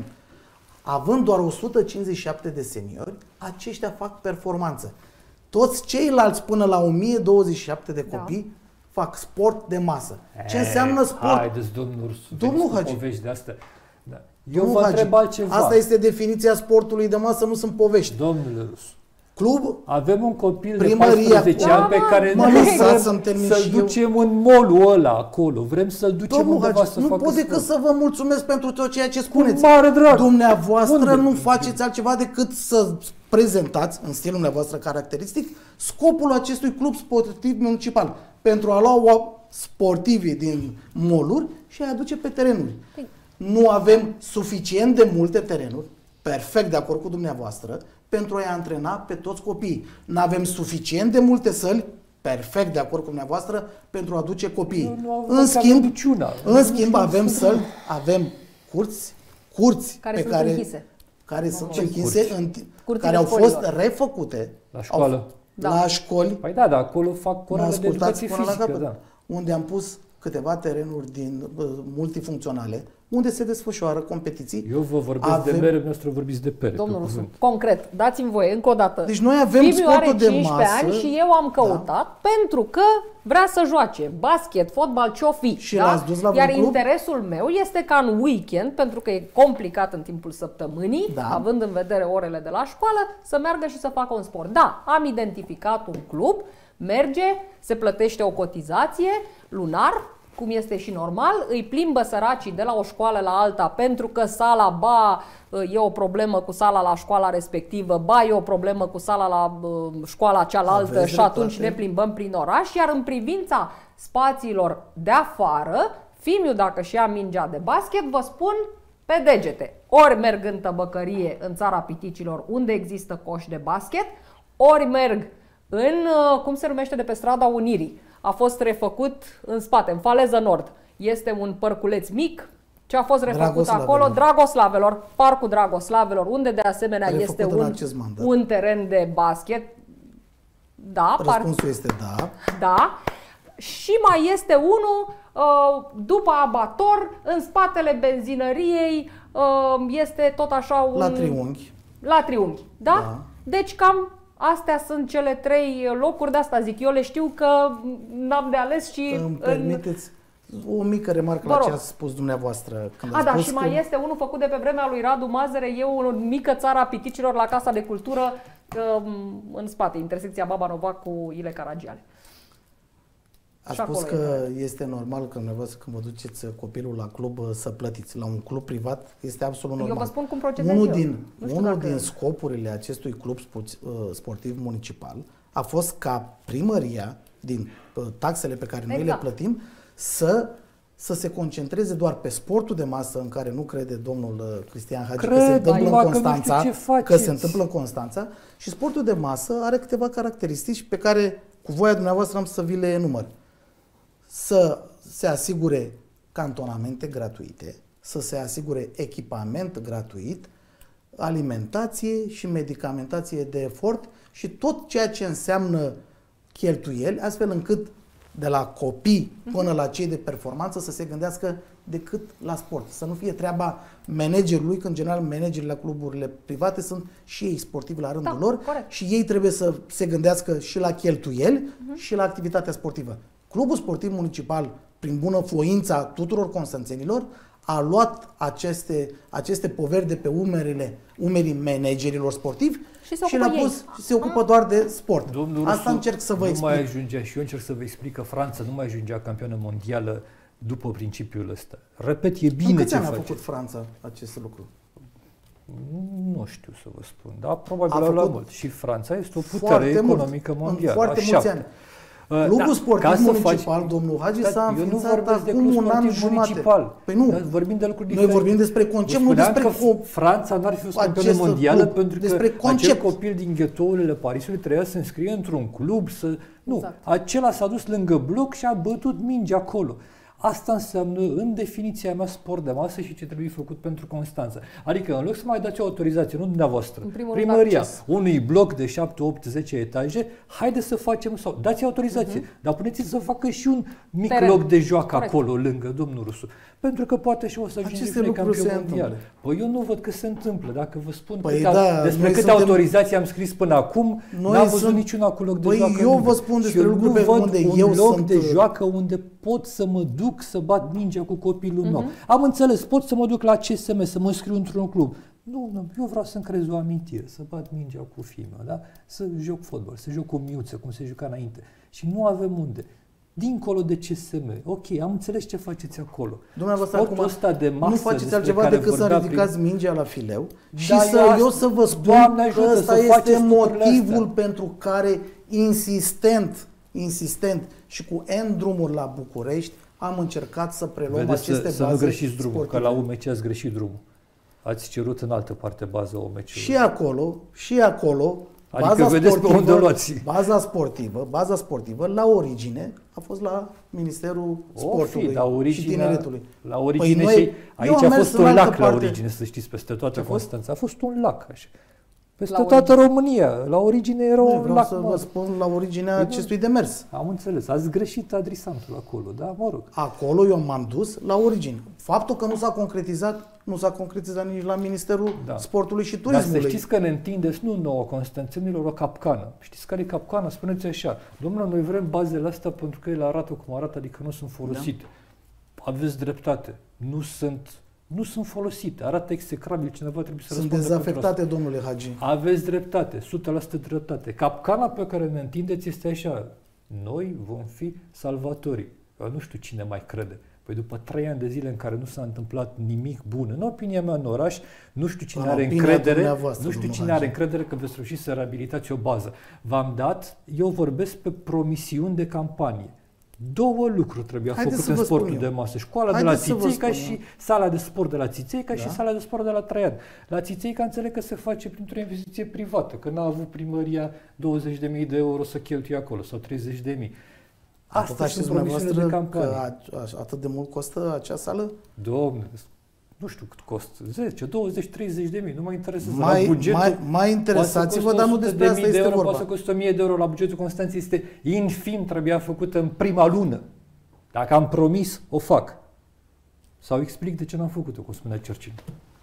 Având doar o sută cincizeci și șapte de seniori, aceștia fac performanță. Toți ceilalți până la o mie douăzeci și șapte de copii da. Fac sport de masă. Ce înseamnă sport? Haideți, domnul Rusu, domnul Hagi. Povești de astea. Da. Eu domnul vă întreb altceva. Asta este definiția sportului de masă, nu sunt povești. Domnule Rusu, club, avem un copil primăria, de paisprezece ani pe care mă lăsați să-mi termin să-l ducem în mall-ul ăla acolo. Vrem să-l ducem domnul undeva Hagi, să nu facă pot decât sport. să vă mulțumesc pentru tot ceea ce spuneți. Cu mare drag. Dumneavoastră Unde? Nu faceți altceva decât să prezentați, în stilul dumneavoastră caracteristic, scopul acestui club sportiv municipal. Pentru a lua sportivii din mall-uri și a aduce pe terenuri. Păi. Nu avem suficient de multe terenuri, perfect de acord cu dumneavoastră, pentru a-i antrena pe toți copiii. Nu avem suficient de multe săli, perfect de acord cu dumneavoastră, pentru a aduce copiii. Nu, nu în schimb, niciuna. în schimb avem săli, avem curți, curți care pe sunt care, închise. care sunt închise, în, Curțile care au școlilor. fost refăcute la școală. Au, da. La școli. Păi da, dar acolo fac orele de educație fizică, da. Unde am pus câteva terenuri din uh, multifuncționale, unde se desfășoară competiții. Eu vă vorbesc avem... de mere, noastră vorbiți de pere. Domnul Rusu, concret, dați-mi voie încă o dată. Deci noi avem Fibiu sportul are de cincisprezece masă, ani și eu am căutat da. Pentru că vrea să joace basket, fotbal, ce-o fi. Și da? l-ați dus la Iar club? interesul meu este ca în weekend, pentru că e complicat în timpul săptămânii, da. Având în vedere orele de la școală, să meargă și să facă un sport. Da, am identificat un club, merge, se plătește o cotizație lunar, cum este și normal, îi plimbă săracii de la o școală la alta pentru că sala, ba, e o problemă cu sala la școala respectivă, ba, e o problemă cu sala la uh, școala cealaltă. Aveți și atunci dreptate. Ne plimbăm prin oraș, iar în privința spațiilor de afară, Fimiu, dacă și ia mingea de basket, vă spun pe degete. Ori merg în tăbăcărie în țara piticilor, unde există coș de basket, ori merg în, uh, cum se numește de pe strada Unirii, a fost refăcut în spate, în Faleză Nord. Este un părculeț mic ce a fost refăcut acolo, Dragoslavelor, Parcul Dragoslavelor, unde de asemenea refăcut este un, un teren de basket. Da, răspunsul par... este da. Da. Și mai este unul după abator, în spatele benzinăriei, este tot așa un... La triunghi. La triunghi, da? da? Deci cam astea sunt cele trei locuri, de asta zic, eu le știu că n-am de ales și... Îmi permiteți o mică remarcă la ce ați spus dumneavoastră. Când a, da, spus și că... mai este unul făcut de pe vremea lui Radu Mazăre, e o mică țară a piticilor la Casa de Cultură, în spate, intersecția Baba Novac cu Ile Caragiale. A spus că este normal că dumneavoastră când vă duceți copilul la club să plătiți. La un club privat este absolut normal. Eu vă spun cum procedez unul eu. Din, unul dacă... din scopurile acestui club sportiv municipal a fost ca primăria, din taxele pe care exact. noi le plătim, să, să se concentreze doar pe sportul de masă, în care nu crede domnul Cristian Hagi că se întâmplă în Constanța, că, că se întâmplă în Constanța, și sportul de masă are câteva caracteristici pe care cu voia dumneavoastră am să vi le enumăr. Să se asigure cantonamente gratuite, să se asigure echipament gratuit, alimentație și medicamentație de efort și tot ceea ce înseamnă cheltuieli, astfel încât de la copii până la cei de performanță să se gândească decât la sport. Să nu fie treaba managerului, că în general managerii la cluburile private sunt și ei sportivi la rândul da, lor corect. Și ei trebuie să se gândească și la cheltuieli uh-huh. și la activitatea sportivă. Clubul sportiv municipal, prin bună voința tuturor constanțenilor, a luat aceste, aceste poveri de pe umerile, umerii managerilor sportivi și, și le-a pus și se ocupă doar de sport. Domnul Asta Rusu, încerc să vă nu explic. Mai ajungea, și eu încerc să vă explic că Franța nu mai ajungea campioană mondială după principiul ăsta. Repet, e bine ce face. a făcut Franța acest lucru? Nu știu să vă spun, dar probabil au luat mult. Și Franța este o putere economică mult, mondială. Foarte mulți ani. Clubul da, sportiv municipal, faci, domnul Hagi, s-a înființat acum un an jumate. Păi nu, vorbim de lucruri diferite. Noi vorbim despre concept, nu despre că Franța n-ar fi fost campioană mondială club, pentru că concept. Acel copil din ghetourile Parisului trebuia să se înscrie într-un club, să... Nu, exact. Acela s-a dus lângă bloc și a bătut mingi acolo. Asta înseamnă, în definiția mea, sport de masă și ce trebuie făcut pentru Constanța. Adică, în loc să mai dați o autorizație, nu dumneavoastră, primăria, unui bloc de șapte, opt, zece etaje, haide să facem, sau dați autorizație, uh-huh. dar puneți să facă și un mic Teren. loc de joacă Corect. acolo, lângă domnul Rusu. Pentru că poate și o să ajungem campion mondial. Păi eu nu văd că se întâmplă. Dacă vă spun păi câte, da, despre câte suntem... autorizații am scris până acum, n-am văzut sunt... niciuna cu loc de păi joacă. eu vă spun despre lucruri pe unde un eu loc sunt... de joacă unde pot să mă duc să bat mingea cu copilul uh-huh. meu. Am înțeles, pot să mă duc la C S M, să mă scriu într-un club. Nu, nu, eu vreau să-mi creez o amintire, să bat mingea cu fiul meu, da? Să joc fotbal, să joc cu miuță, cum se juca înainte. Și nu avem unde. Dincolo de C S M. Ok, am înțeles ce faceți acolo. Dumneavoastră acum ăsta de masă nu faceți altceva decât să ridicați prin... mingea la fileu și da, să eu, eu să vă spun că ăsta este motivul pentru care insistent, insistent și cu N drumuri la București am încercat să preluăm Vedeți, aceste să, baze să nu greșiți drumul, sportive. că la U M C ați greșit drumul. Ați cerut în altă parte baza U M C-ului. Și acolo, și acolo, adică baza vedeți sportivă, pe unde luați. Baza sportivă, baza sportivă, la origine, a fost la Ministerul Sportului fi, la origine, și Tineretului. La origine păi și noi, aici a fost un lac la origine, să știți, peste toată Constanța. A fost un lac, așa. Peste la toată origine. România. La origine era un vreau lac. să vă spun la originea acestui demers. Am înțeles. Ați greșit adresantul acolo, da? Mă rog. Acolo eu m-am dus la origine. Faptul că nu s-a concretizat, nu s-a concretizat nici la Ministerul da. Sportului și Turismului. Dar să știți că ne întindeți, nu nouă constanțenilor, o capcană. Știți care e capcana? Spuneți așa. Domnule, noi vrem bazele astea pentru că ele arată cum arată, adică nu sunt folosite. Da. Aveți dreptate. Nu sunt... Nu sunt folosite, arată execrabil, cineva trebuie să sunt răspundă. Sunt dezafectate, domnule Hagi. Aveți dreptate, o sută la sută dreptate. Capcana pe care ne întindeți este așa. Noi vom fi salvatorii. Eu nu știu cine mai crede. Păi după trei ani de zile în care nu s-a întâmplat nimic bun, în opinia mea în oraș, nu știu cine în are încredere, nu știu cine are încredere că veți reuși să reabilitați o bază. V-am dat, eu vorbesc pe promisiuni de campanie. Două lucruri trebuia Haideți făcute în sportul de masă. Școala Haideți de la Țițeica și sala de sport de la Țițeica da? și sala de sport de la Traian. La Țițeica înțeleg că se face printr-o investiție privată, că n-a avut primăria douăzeci de mii de euro să cheltuie acolo sau treizeci de mii. Asta sunt promisiunile de campanie. Că atât de mult costă acea sală? Dom'le, nu știu cât costă, zece, douăzeci, treizeci de mii, nu mă interesează. Mai, la bugetul, mai, mai interesați-vă, dar nu despre asta este euro, vorba. Poate să costă o mie de euro la bugetul Constanței, este infim, trebuia făcută în prima lună. Dacă am promis, o fac. Sau explic de ce n-am făcut-o, cum spunea Churchill.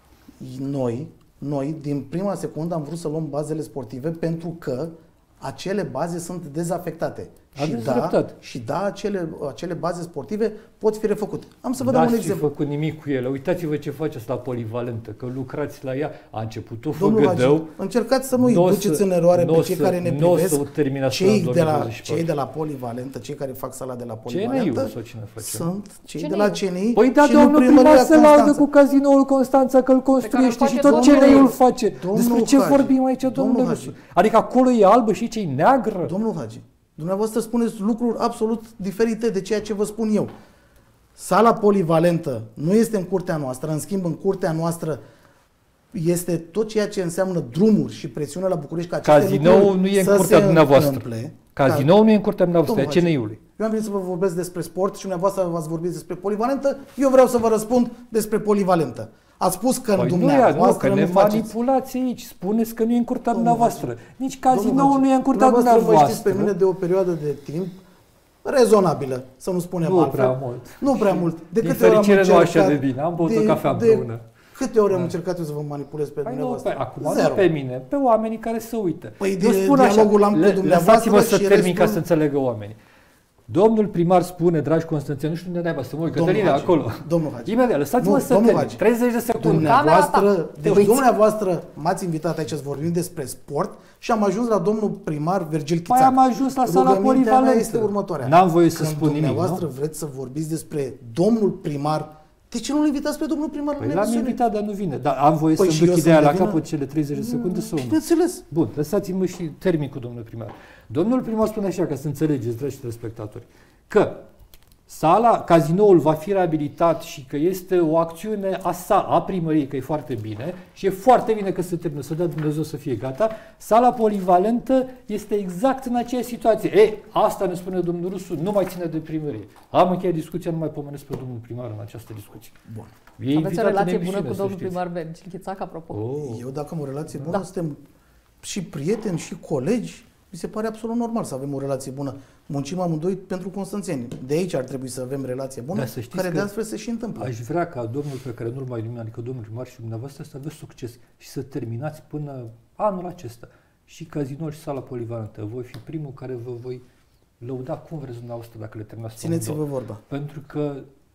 Noi, noi, din prima secundă am vrut să luăm bazele sportive pentru că acele baze sunt dezafectate. Și da, și da, acele, acele baze sportive pot fi refăcute. Am să vă dau un exemplu. N-ați făcut nimic cu ele. Uitați-vă ce faceți la Polivalentă, că lucrați la ea. A început o făgădău. Încercați să nu-i duceți în eroare pe cei care ne privesc. Cei de, la, cei de la Polivalentă, cei care fac sala de la Polivalentă, sunt cei de la C N I. Păi da, domnul primar se laudă cu cazinoul Constanța că îl construiește și tot C N I-ul face. Despre ce vorbim aici, domnul Rusu? Adică acolo e albă și ce-i neagră? Domnul Hagi, dumneavoastră spuneți lucruri absolut diferite de ceea ce vă spun eu. Sala polivalentă nu este în curtea noastră, în schimb în curtea noastră este tot ceea ce înseamnă drumuri și presiune la București ca aceste Cazinoul nu e în curtea dumneavoastră. Cazinoul nu e în curtea dumneavoastră, e C N I-ului. Eu am venit să vă vorbesc despre sport și dumneavoastră v-ați vorbit despre polivalentă, eu vreau să vă răspund despre polivalentă. Ați spus că păi în dumneavoastră nu, că ne manipulați aici. Spuneți că nu e în curtea dumneavoastră. Nici cazinoul nu e în curtea dumneavoastră. Vă știți pe mine de o perioadă de timp rezonabilă, să nu spunem nu altfel. Prea mult. Nu prea mult. De Din câte ori am încercat, nu așa de bine. Am băut o cafea împreună. Câte ori am da. încercat eu să vă manipulez pe păi dumneavoastră? Nu, acum nu pe mine, pe oamenii care se uită. Păi eu spun dialogul am cu dumneavoastră. Lăsați-mă să termin ca să înțelegă oamenii. Domnul primar spune, dragi Constanțeni, nu știu unde naiba să mă uit, Cătălina, acolo. Domnul Hagi. Imediat, lăsați-mă să termin. treizeci de secunde. Dumneavoastră, deci dumneavoastră m-ați invitat aici să vorbim despre sport și am ajuns la domnul primar Virgil Chițac. Păi am ajuns la sala polivalentă. Este următoarea. N-am voie să spun nimic, dumneavoastră vreți să vorbiți despre domnul primar, de ce nu-l invitați pe domnul primar? Păi l-am invitat, dar nu vine. Dar am voie păi să-mi duc ideea la capăt cele treizeci de secunde sau nu? Bineînțeles. Bun, lăsați-mă și termin cu domnul primar. Domnul primar spune așa, ca să înțelegeți, dragi telespectatori, că sala, cazinoul va fi reabilitat și că este o acțiune a sa, a primăriei, că e foarte bine și e foarte bine că se termină, să dea Dumnezeu să fie gata. Sala polivalentă este exact în aceeași situație. E, asta ne spune domnul Rusu, nu mai ține de primărie. Am încheiat discuția, nu mai pomenesc pe domnul primar în această discuție. Bun. E Aveți o relație bună cu domnul primar Virgil Chițac, apropo? Oh. Eu dacă am o relație bună, da. Suntem și prieteni și colegi. Mi se pare absolut normal să avem o relație bună. Muncim amândoi pentru constanțeni. De aici ar trebui să avem relație bună, care de altfel se și întâmplă. Aș vrea ca domnul pe care nu-l mai numim, adică domnul primar și dumneavoastră, să aveți succes și să terminați până anul acesta. Și cazinoul și sala polivalentă. Voi fi primul care vă voi lăuda cum vreți dumneavoastră dacă le terminați. Țineți-vă vorba. Pentru că,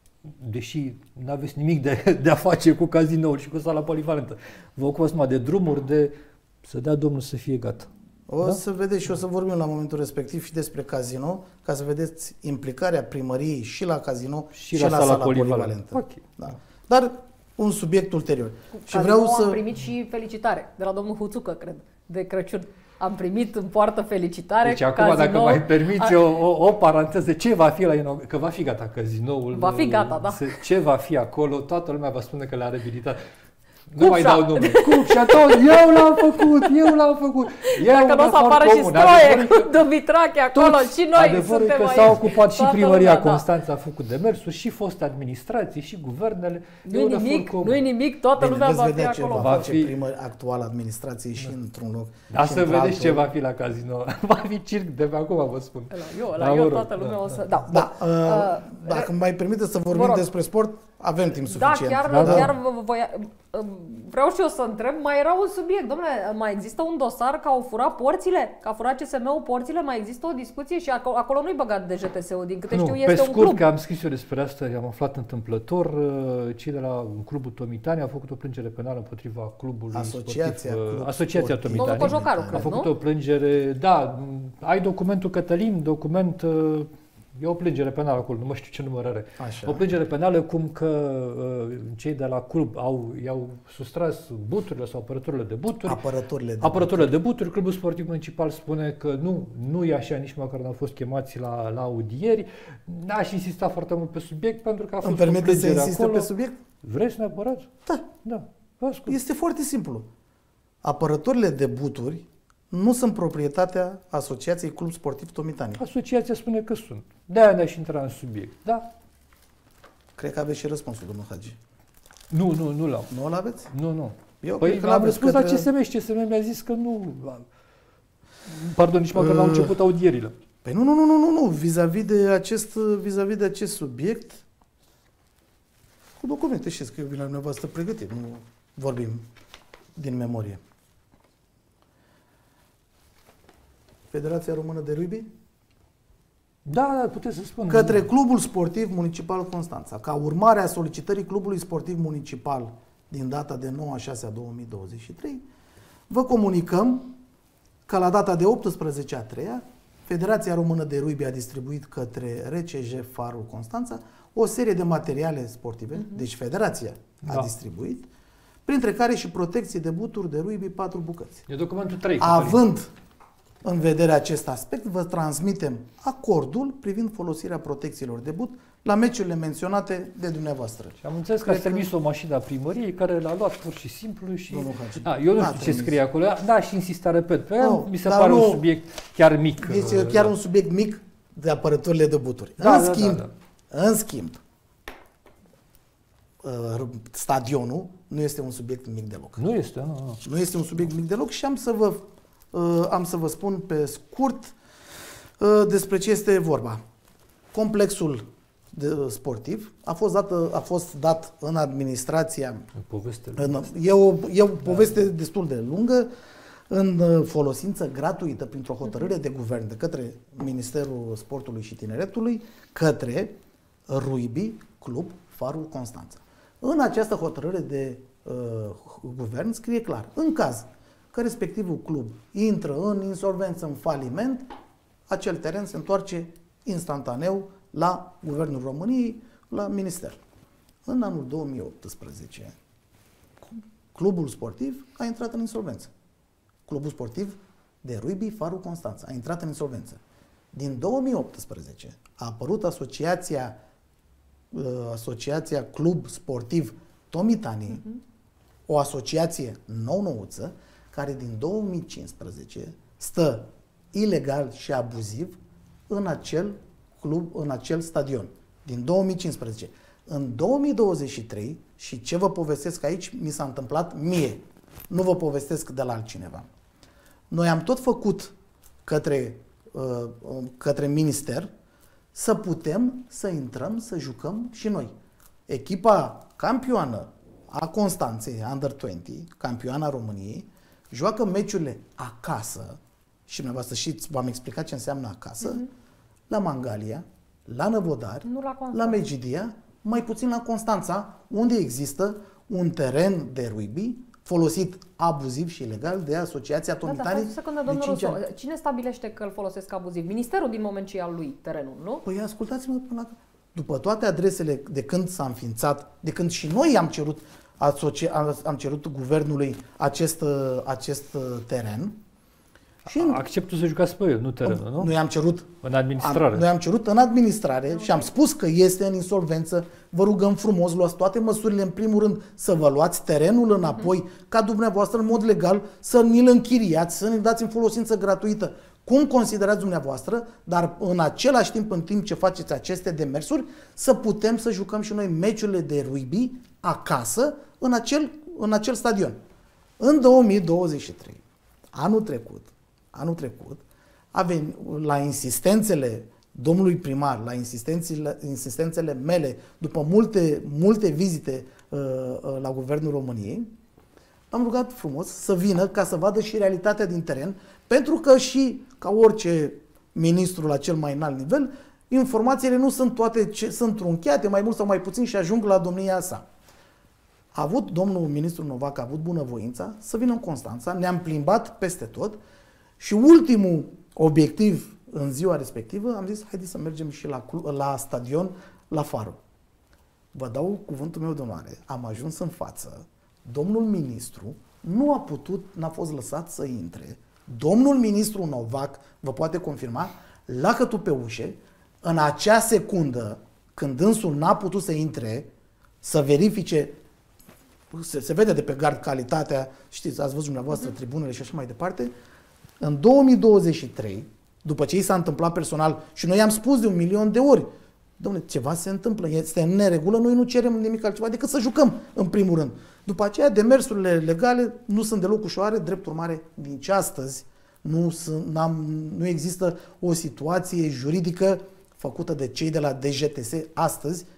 deși nu aveți nimic de, de a face cu cazinoul și cu sala polivalentă, vă ocupați numai de drumuri, de să dea domnul să fie gata. O da? să vedeți și o să vorbim la momentul respectiv și despre casino, ca să vedeți implicarea primăriei și la casino și, și la, la sala, sala polivalentă. Okay. Da. Dar un subiect ulterior. Cu și vreau să... am primit și felicitare de la domnul Huțucă, cred, de Crăciun. Am primit în poartă felicitare. Deci acum, casino... dacă mai permiți a... o, o, o paranteză, ce va fi la inaugurat? Că va fi gata cazinoul. Va fi gata, da. Ce va fi acolo? Toată lumea va spune că le-a reabilitat. Nu Cupșa. Mai dau nume. Cupșa, tot, eu l-am făcut, eu l-am făcut. Eu Dacă nu o să apară și Stroie cu Dumitrache acolo, și noi adevărul suntem că s-a ocupat și primăria lumea, Constanța, da. A făcut demersuri, și foste administrații, și guvernele. Nu-i nimic, nu-i nimic, toată Bine, lumea va fi ce acolo. Va fi primă actuală administrație și da. Într-un loc. Da, să vedeți ce va fi la casino. Va fi circ de pe acum, vă spun. Eu, la eu toată lumea o să... Da, da. Dacă îmi mai permiteți să vorbim despre sport, avem timp suficient. Da, chiar, chiar vreau și eu să întreb, mai era un subiect, domnule, mai există un dosar că au furat porțile? Că a furat C S M-ul porțile? Mai există o discuție și acolo, acolo nu-i băgat de J T S-ul, din câte nu, știu este pe scurt, un club. Că am scris eu despre asta, am aflat întâmplător, cei de la clubul Tomitani au făcut o plângere penală împotriva clubului Asociația, sportiv, club Asociația sportiv. Tomitani. Cojocaru, a cred, făcut nu? o plângere, da, ai documentul Cătălin, document... E o plângere penală acolo, nu mă știu ce număr are. Așa. O plângere penală cum că uh, cei de la club au, i-au sustras buturile sau apărăturile de buturi. Apărăturile de apărăturile buturi. de buturi. Clubul sportiv municipal spune că nu, nu e așa, nici măcar n-au fost chemați la, la audieri. N-aș insista foarte mult pe subiect pentru că a fost Îmi o plângere să insiste acolo. pe subiect? Vreți neapărat? Da. Da. Este foarte simplu. Apărăturile de buturi nu sunt proprietatea Asociației Club Sportiv Tomitani. Asociația spune că sunt. De-aia ne-aș intra în subiect. Da? Cred că aveți și răspunsul, domnul Hagi. Nu, nu, nu l-am. Nu l-aveți? Nu, nu. Eu păi am răspuns către... la C S M și C S M mi-a zis că nu... Pardon, nici măcar uh... n-au început audierile. Păi nu, nu, nu, nu, nu, nu. Vis-a-vis de acest, vis-a-vis de acest subiect, cu documente, știți că eu vin la dumneavoastră pregătit, nu... vorbim din memorie. Federația Română de Rugby? Da, da, puteți să spuneți. Către Clubul Sportiv Municipal Constanța. Ca urmare a solicitării Clubului Sportiv Municipal din data de nouă a șasea două mii douăzeci și trei, vă comunicăm că la data de optsprezece a treia, Federația Română de Rugby a distribuit către R C J Farul Constanța o serie de materiale sportive, uh-huh. deci Federația da. a distribuit, printre care și protecție de buturi de rugby patru bucăți. E documentul trei. Având în vedere acest aspect, vă transmitem acordul privind folosirea protecțiilor de but la meciurile menționate de dumneavoastră. Și am înțeles că ați trimis o mașină a primăriei care l-a luat pur și simplu și... Da, eu nu știu ce trimis. scrie acolo. Da, și insista, repet, pe no, mi se pare nu, un subiect chiar mic. Este chiar da. un subiect mic de apărătorile de buturi. Da, în, da, schimb, da, da. în schimb, stadionul nu este un subiect mic deloc. Nu este, nu, nu. Nu este un subiect mic deloc și am să vă, am să vă spun pe scurt despre ce este vorba. Complexul de, sportiv a fost, dat, a fost dat în administrația... Poveste în, e, o, e o poveste da. destul de lungă, în folosință gratuită printr-o hotărâre de guvern de către Ministerul Sportului și Tineretului către Rugby Club Farul Constanța. În această hotărâre de uh, guvern scrie clar, în caz că respectivul club intră în insolvență, în faliment, acel teren se întoarce instantaneu la Guvernul României, la Minister. În anul două mii optsprezece, clubul sportiv a intrat în insolvență. Clubul sportiv de rugby Farul Constanța a intrat în insolvență. Din două mii optsprezece a apărut asociația, uh, asociația Club Sportiv Tomitanii, uh-huh. o asociație nou-nouță, care din două mii cincisprezece stă ilegal și abuziv în acel club, în acel stadion. Din două mii cincisprezece. În două mii douăzeci și trei, și ce vă povestesc aici, mi s-a întâmplat mie. Nu vă povestesc de la altcineva. Noi am tot făcut către, uh, către minister să putem să intrăm, să jucăm și noi. Echipa campioană a Constanței, Under douăzeci, campioana României, joacă meciurile acasă, și dumneavoastră știți, v-am explicat ce înseamnă acasă, mm-hmm. la Mangalia, la Năvodari, la, la Megidia, mai puțin la Constanța, unde există un teren de rugby folosit abuziv și ilegal de Asociația Tomitanii. Da, da, de cinci ani. Cine stabilește că îl folosesc abuziv? Ministerul din moment ce e al lui terenul, nu? Păi ascultați-mă până la... După toate adresele de când s-a înființat, de când și noi am cerut, asocia... am cerut guvernului acest, acest teren, și în... Acceptul să jucați pe el, nu terenul, nu? Noi am cerut în administrare. Am, noi am cerut în administrare okay. și am spus că este în insolvență. Vă rugăm frumos, luați toate măsurile, în primul rând să vă luați terenul înapoi, mm-hmm. ca dumneavoastră în mod legal să ni-l închiriați, să ne dați în folosință gratuită. Cum considerați dumneavoastră, dar în același timp, în timp ce faceți aceste demersuri, să putem să jucăm și noi meciurile de rugby acasă în acel, în acel stadion. În două mii douăzeci și trei, anul trecut, Anul trecut, a venit, la insistențele domnului primar, la insistențele, insistențele mele, după multe, multe vizite uh, uh, la Guvernul României, am rugat frumos să vină ca să vadă și realitatea din teren, pentru că și, ca orice ministru la cel mai înalt nivel, informațiile nu sunt toate, ce, sunt trunchiate, mai mult sau mai puțin, și ajung la domnia sa. A avut domnul ministru Novac, a avut bunăvoința să vină în Constanța, ne-am plimbat peste tot. Și ultimul obiectiv în ziua respectivă, am zis, haideți să mergem și la, la stadion, la Farul. Vă dau cuvântul meu de onoare. Am ajuns în față. Domnul ministru nu a putut, n-a fost lăsat să intre. Domnul ministru Novac, vă poate confirma, lacătul pe ușe, în acea secundă, când dânsul n-a putut să intre, să verifice, se, se vede de pe gard calitatea, știți, ați văzut dumneavoastră tribunele și așa mai departe. În două mii douăzeci și trei, după ce i s-a întâmplat personal, și noi am spus de un milion de ori, dom'le, ceva se întâmplă, este în neregulă, noi nu cerem nimic altceva decât să jucăm, în primul rând. După aceea, demersurile legale nu sunt deloc ușoare, drept urmare, nici astăzi nu, sunt, n-am, nu există o situație juridică făcută de cei de la D J T S astăzi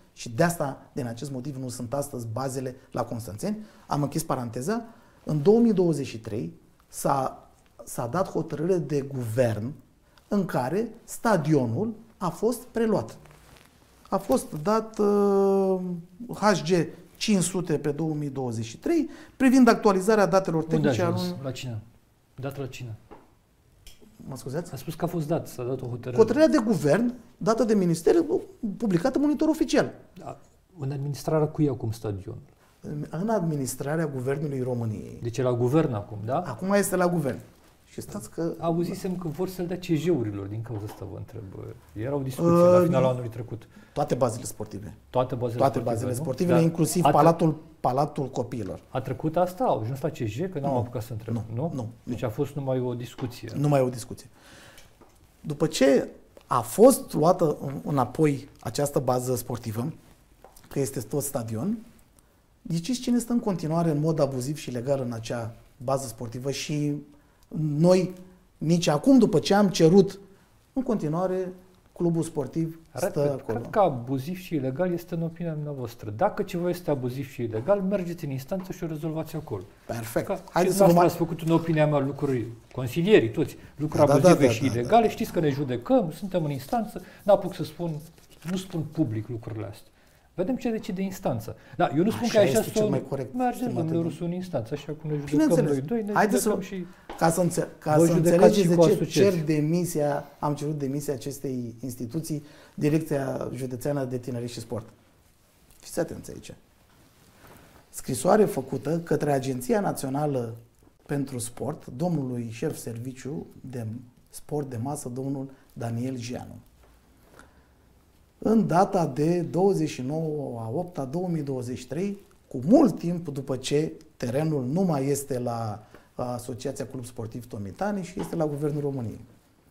și de asta, din acest motiv, nu sunt astăzi bazele la Constanțeni. Am închis paranteza. În două mii douăzeci și trei s-a, s-a dat hotărâre de guvern în care stadionul a fost preluat. A fost dat uh, H G cinci sute pe două mii douăzeci și trei privind actualizarea datelor tehnice. Unde a ajuns? La cine? Dat la cine? Mă scuzați? A spus că a fost dat, s-a dat o hotărâre. Hotărârea de guvern, dată de minister, publicată în monitor oficial. Da. În administrarea cui e acum stadionul? În administrarea Guvernului României. Deci e la guvern acum, da? Acum este la guvern. Și stați că... Auzisem că vor să-l dea C J-urilor, din cauza asta vă întreb. Era o discuție uh, la finalul anului trecut. Toate bazele sportive. Toate bazele toate sportive, bazele nu? sportive, Dar inclusiv a palatul, palatul copiilor. A trecut asta? Au ajuns la C J? Că n-am nu, apucat să întreb. Nu, nu? nu. Deci a fost numai o discuție. Numai o discuție. După ce a fost luată înapoi această bază sportivă, că este tot stadion, ghiciți cine stă în continuare în mod abuziv și legal în acea bază sportivă și noi, nici acum, după ce am cerut, în continuare, clubul sportiv stă Repet, acolo. Cred că abuziv și ilegal este în opinia noastră. Dacă ceva este abuziv și ilegal, mergeți în instanță și o rezolvați acolo. Perfect. Că Haideți să să vă mai... ați făcut în opinia mea lucruri, consilierii toți, lucruri Da, da, abuzive da, da, și da, ilegale, da. știți că ne judecăm, suntem în instanță, n-apuc să spun, nu spun public lucrurile astea. Vedem ce decide instanța. Da, eu nu spun Așa că așa este cel mai corect, mergem, stimate domnule domn. Rusu, în instanță, așa cum ne judecăm noi doi, ne Haideți judecăm să, și... ca să, înțe- ca Vă să judecați înțelegeți și de cu ce asociații. cer demisia, am cerut demisia acestei instituții, Direcția Județeană de Tineret și Sport. Fiți atenți aici. Scrisoare făcută către Agenția Națională pentru Sport, domnului șef serviciu de sport de masă, domnul Daniel Gianu. În data de douăzeci și nouă a opta două mii douăzeci și trei, cu mult timp după ce terenul nu mai este la Asociația Club Sportiv Tomitani și este la Guvernul României.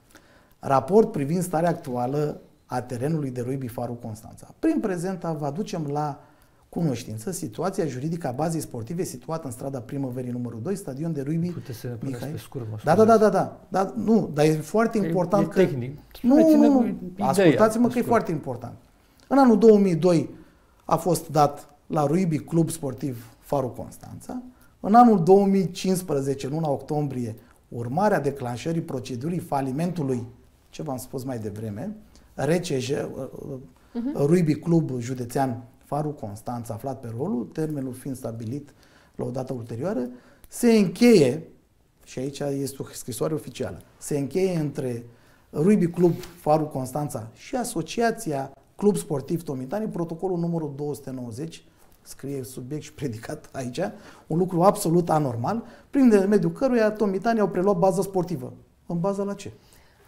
Raport privind starea actuală a terenului de rugby Farul Constanța. Prin prezent vă aducem la cunoștință situația juridică a bazei sportive situată în strada Primăverii numărul doi, stadion de rugby Puteți să ne puneți pe scurt, mă Da, da, da, da, da, da. Nu, dar e foarte important e, e că... tehnic. Nu, nu, nu. Ideea, Ascultați-mă că e foarte important. În anul două mii doi a fost dat la Rugby Club Sportiv Farul Constanța. În anul două mii cincisprezece, în luna octombrie, urmarea declanșării procedurii falimentului, ce v-am spus mai devreme, R C J, uh-huh. Rugby Club Județean Farul Constanța, aflat pe rolul, termenul fiind stabilit la o dată ulterioară, se încheie, și aici este o scrisoare oficială, se încheie între Rugby Club Farul Constanța și Asociația Club Sportiv Tomitani, protocolul numărul două sute nouăzeci, scrie subiect și predicat aici, un lucru absolut anormal, prin intermediul căruia Tomitani au preluat baza sportivă. În baza la ce?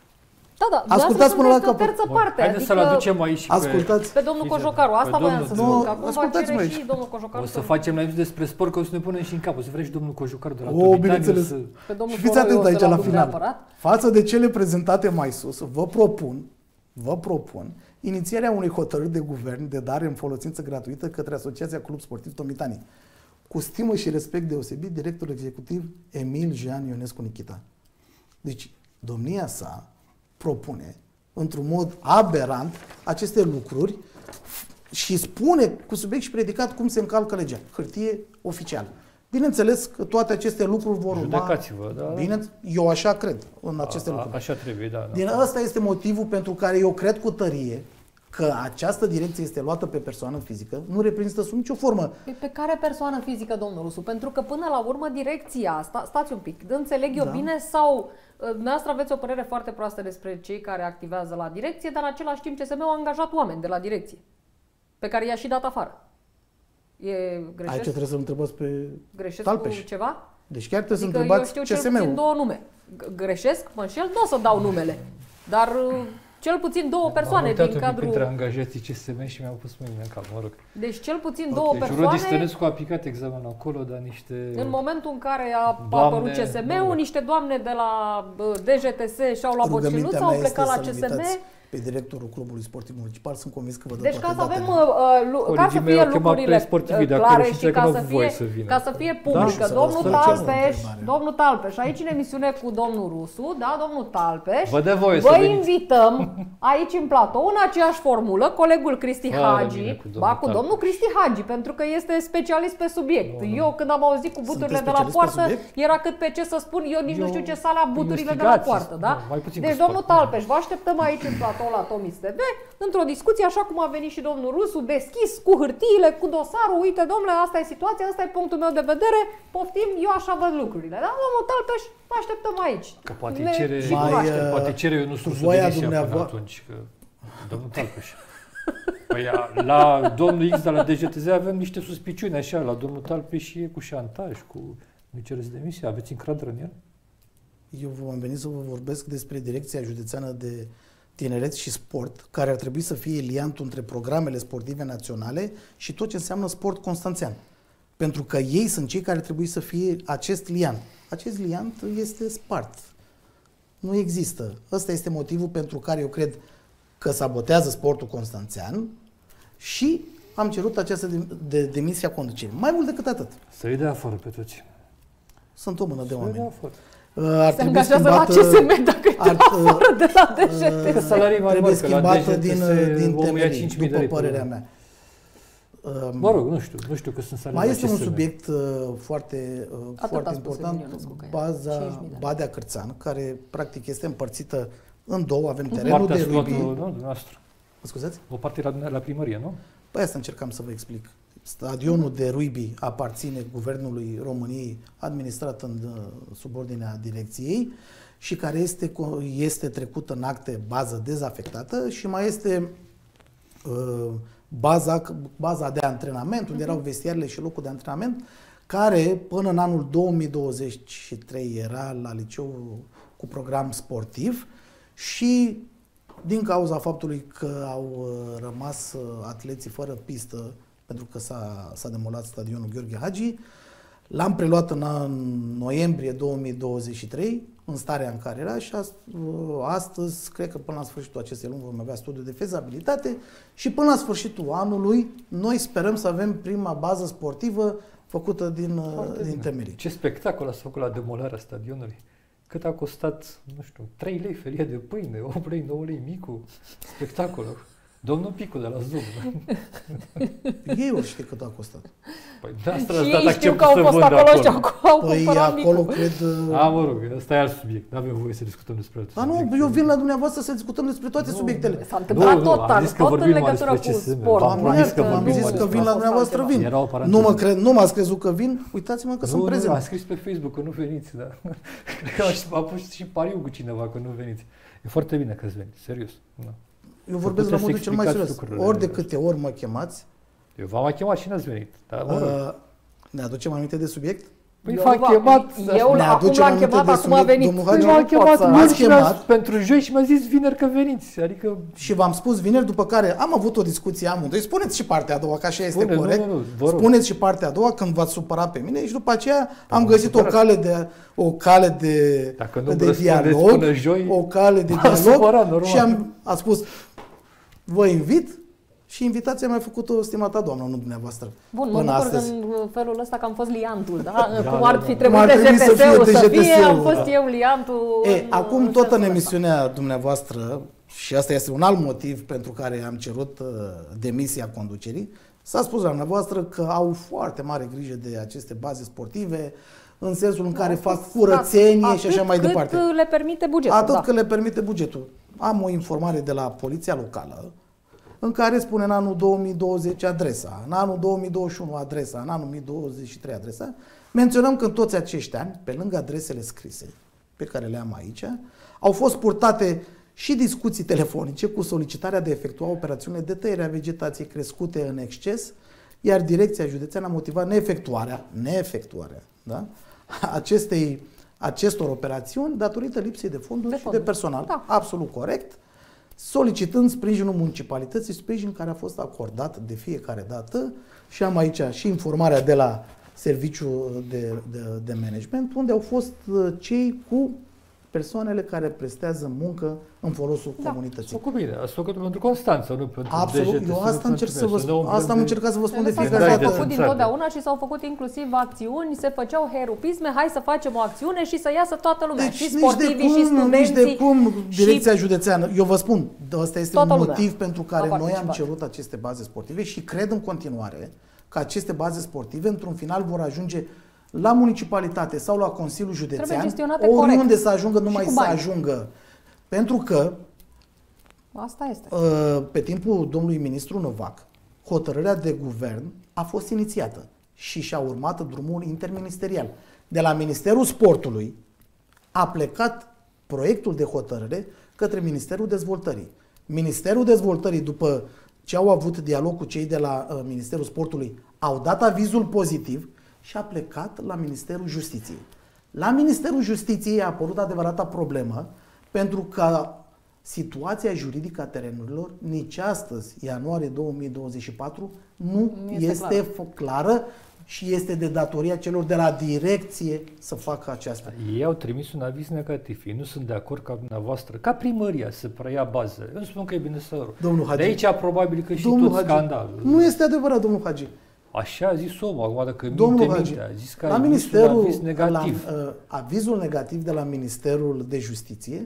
Da, da, ascultați până la capăt. terță parte. Haideți adică să-l aducem aici și ascultați. pe, pe domnul Cojocaru. Asta pe voiam să domnul, spun, că acum va cere ascultați-mă și domnul Cojocaru. O să facem la despre sport, că o să ne punem și în cap. O să vrei și domnul Cojocaru de la O, Tomitani. bineînțeles. Să... Pe domnul Și fiți atenți aici la final. Neapărat. Față de cele prezentate mai sus, vă propun, vă propun inițierea unei hotărâri de guvern de dare în folosință gratuită către Asociația Club Sportiv Tomitani. Cu stimă și respect deosebit, directorul executiv Emil Jean Ionescu Nichita. Deci, domnia sa propune, într-un mod aberant, aceste lucruri și spune cu subiect și predicat cum se încalcă legea. Hârtie oficială. Bineînțeles că toate aceste lucruri vor urma. Judecați-vă, da? Bine, eu așa cred în aceste a, lucruri. Așa trebuie, da. da. Din ăsta este motivul pentru care eu cred cu tărie că această direcție este luată pe persoană fizică, nu reprezintă sub nicio formă. Pe care persoană fizică, domnul Rusu? Pentru că până la urmă direcția asta, stați un pic, înțeleg eu Da. bine sau dumneavoastră aveți o părere foarte proastă despre cei care activează la direcție, dar în același timp C S M-ul a angajat oameni de la direcție, pe care i-a și dat afară. E greșesc? Aici trebuie să-l întrebați pe Greșesc Talpeș. cu ceva? Deci chiar trebuie Adică să întrebați eu știu C S cel puțin M-ul. două nume. G- Greșesc? Mă înșel? Nu o să dau numele. Dar uh, cel puțin două persoane M-am uitat din un pic cadrul... între angajații C S M și mi-au pus mâinile în cap, mă rog. Deci cel puțin Ok. două Deci Rodi persoane... Stănescu a picat examenul acolo, dar niște... În momentul în care a Doamne, apărut C S M-ul, doamne. niște doamne de la uh, D J T S și-au luat Rugămintea băciluță, mea au este plecat la să-l C S M invitați pe directorul Clubului Sportiv Municipal. Sunt convins că vă dă deci toate ca să avem, datele. uh, ca să fie lucrurile clare și ca să fie, ca să fie publică. Da, domnul să Talpeș, domnul Talpeș, aici în emisiune cu domnul Rusu, da, domnul Talpeș, vă, dă voie vă să invităm aici în platou, în aceeași formulă, colegul Cristi Hai, Hagi, bine, cu domnul ba, cu Talpeș. domnul Cristi Hagi, pentru că este specialist pe subiect. Nu, nu. Eu când am auzit cu buturile Sunteți de la specialist pe poartă, subiect? era cât pe ce să spun, eu nici Eu- nu știu ce sala buturile de la investigații, poartă, da? nu, mai puțin cu Deci, sport. domnul Talpeș, vă așteptăm aici în platou la Tomis T V, într-o discuție, așa cum a venit și domnul Rusu, deschis, cu hârtiile, cu dosarul, uite, domnule, asta e situația, asta e punctul meu de vedere, poftim, eu așa văd lucrurile, da? Domnul Talpeș, vă așteptăm aici. Că poate Ne- cere, și Mai, cunoaștem. uh, poate cere eu nu sunt voia demisia până dumneavo- atunci, că domnul Talpeș. Păi a, la domnul X de la D G T Z avem niște suspiciuni așa, la domnul Talpeș și e cu șantaj, cu nu cereți demisia, aveți încredere în el? Eu v-am venit să vă vorbesc despre Direcția Județeană de Tineret și Sport, care ar trebui să fie liantul între programele sportive naționale și tot ce înseamnă sport constanțean. Pentru că ei sunt cei care trebuie să fie acest liant. Acest liant este spart. Nu există. Ăsta este motivul pentru care eu cred că sabotează sportul constanțean și am cerut această de, de, demisia conducerii. Mai mult decât atât. Să-i dea afară pe toți. Sunt o mână de Să-i dea oameni. afară. Ar Se trebui angajează la schimbată- C S M dacă e ar- afară de la D G T Că S. salarii mai trebuie mari, că la schimbată D G T S din, din omul ia temelii, cinci mii de după lei pe părerea lună. mea. Mă rog, nu știu, nu știu că sunt salarii Mai la este un C S M. subiect uh, foarte, uh, Atât foarte a spus important, Emilionescu, că e baza cinci mii de lei. Badea Cârțan, care practic este împărțită în două. Avem terenul Partea de scoată, rugby. nu, dumneavoastră. Mă scuzați? O parte la, la primărie, nu? Păi asta încercam să vă explic. Stadionul de rugby aparține Guvernului României, administrat în uh, subordinea direcției și care este, co- este trecut în acte bază dezafectată și mai este uh, baza, baza de antrenament, unde erau vestiarele și locul de antrenament, care până în anul două mii douăzeci și trei era la liceu cu program sportiv și din cauza faptului că au uh, rămas uh, atleții fără pistă, pentru că s-a, s-a demolat stadionul Gheorghe Hagi, l-am preluat în, an, noiembrie două mii douăzeci și trei, în starea în care era și ast, uh, astăzi, cred că până la sfârșitul acestei luni vom avea studiu de fezabilitate și până la sfârșitul anului noi sperăm să avem prima bază sportivă făcută din, uh, din temelii. Ce spectacol a făcut la demolarea stadionului. Cât a costat, nu știu, trei lei felie de pâine, opt lei, nouă lei micu. Spectacol. Domnul Picu de la Zoom. Ei ori știe cât a costat. Păi de asta Și ați dat ei știu acceptul că au să fost vândă acolo și acolo. au Păi cumpărat acolo micul. cred... uh, A, mă rog, ăsta e alt subiect. Nu avem voie să discutăm despre alt A, nu, subiect. eu vin la dumneavoastră să discutăm despre toate Nu, subiectele. S-a întâmplat Nu, nu, tot, am dar zis că tot în vorbim legătură despre cu C S M. sport. V-am V-am zis zis că că, v-am vorbim zis mai că vin la despre dumneavoastră, altceva. vin. Era o paranteză. Nu, mă cred, nu m-ați crezut că vin? Uitați-mă că Nu, sunt nu, prezent. am scris pe Facebook că nu veniți, da. Cred că a pus și pariu cu cineva că nu veniți. E foarte bine că ați venit, serios. Da. Eu vorbesc la puteți modul să cel mai explicați serios. lucrurile. Ori de câte ori mă chemați, Eu v-am mai chemat și n-ați venit. Dar, mă rog. uh, ne aducem aminte de subiect? Păi Eu v-am v-am- chemat. Eu Ne acum aducem l-am aminte chemat, de acum a subiect, venit. domnul Păi Hagi? Nu v-am pot chemat să- luni Ați și mi-a- chemat? pentru joi și mi-a zis vineri că veniți. Adică Și v-am spus vineri, după care am avut o discuție amândoi. Spuneți și partea a doua, că așa este Spune, nu, corect. nu, nu, vă rog. Spuneți și partea a doua când v-ați supărat pe mine și după aceea am m-am găsit o supărat. cale de o cale de, Dacă nu de răspundeți dialog, până joi, o cale de m-am dialog supărat, normal. și am a spus vă invit și invitația mi-a făcut-o stimata doamnă, nu dumneavoastră. Bun, mă până bucur astăzi. în felul ăsta că am fost liantul, da? Da, Cum da, ar da. fi Cum trebuit ar de trebui să fie G T S-ul să fie, D G T S-ul, am fost da. eu liantul. E, în- acum în tot sensul în ăsta. emisiunea dumneavoastră, și asta este un alt motiv pentru care am cerut uh, demisia conducerii, s-a spus la dumneavoastră că au foarte mare grijă de aceste baze sportive, în sensul în care fac curățenie și așa mai Atât departe. cât le permite bugetul, Atât da. cât le permite bugetul. Am o informare de la Poliția Locală, în care spune în anul două mii douăzeci adresa, în anul două mii douăzeci și unu adresa, în anul două mii douăzeci și trei adresa. Menționăm că în toți acești ani, pe lângă adresele scrise, pe care le am aici, au fost purtate și discuții telefonice cu solicitarea de a efectua operațiunile de tăiere a vegetației crescute în exces, iar Direcția Județeană a motivat neefectuarea, neefectuarea, da? acestei, acestor operațiuni datorită lipsei de fonduri De și fonduri. de personal. Da. Absolut corect. Solicitând sprijinul municipalității, sprijin care a fost acordat de fiecare dată și am aici și informarea de la serviciul de, de, de management, unde au fost uh, cei cu persoanele care prestează muncă în folosul da. comunității. S-a făcut bine, ați făcut pentru Constanța, nu pentru Absolut, D J T S, eu asta, încerc să vă spun, asta am de... încercat să vă spun de S-au fiecare dată. făcut dintotdeauna și s-au făcut inclusiv acțiuni, se făceau herupisme, hai să facem o acțiune și să iasă toată lumea, Deci, și sportivii, și studenții. Nici de cum Direcția Județeană, eu vă spun, ăsta este un motiv lumea pentru care noi am cerut aceste baze sportive și cred în continuare că aceste baze sportive, într-un final, vor ajunge la municipalitate sau la Consiliul Județean, oriunde să ajungă, numai să ajungă. Pentru că, asta este. pe timpul domnului ministru Novac, hotărârea de guvern a fost inițiată și și-a urmat drumul interministerial. De la Ministerul Sportului a plecat proiectul de hotărâre către Ministerul Dezvoltării. Ministerul Dezvoltării, după ce au avut dialog cu cei de la uh, Ministerul Sportului, au dat avizul pozitiv și a plecat la Ministerul Justiției. La Ministerul Justiției a apărut adevărata problemă, pentru că situația juridică a terenurilor nici astăzi, ianuarie două mii douăzeci și patru, nu, nu este, este clară. clară și este de datoria celor de la direcție să facă aceasta. Ei au trimis un aviz negativ. Ei nu sunt de acord ca dumneavoastră, ca primăria, să preia bază. Eu nu spun că e bine să rău. De aici probabil că și domnul tot Hagi, scandalul. Nu este adevărat, domnul Hagi. Așa a zis omul, acum dacă domnul minte, Hagi, minte, a zis că la a ministerul, un aviz negativ. La, uh, avizul negativ de la Ministerul de Justiție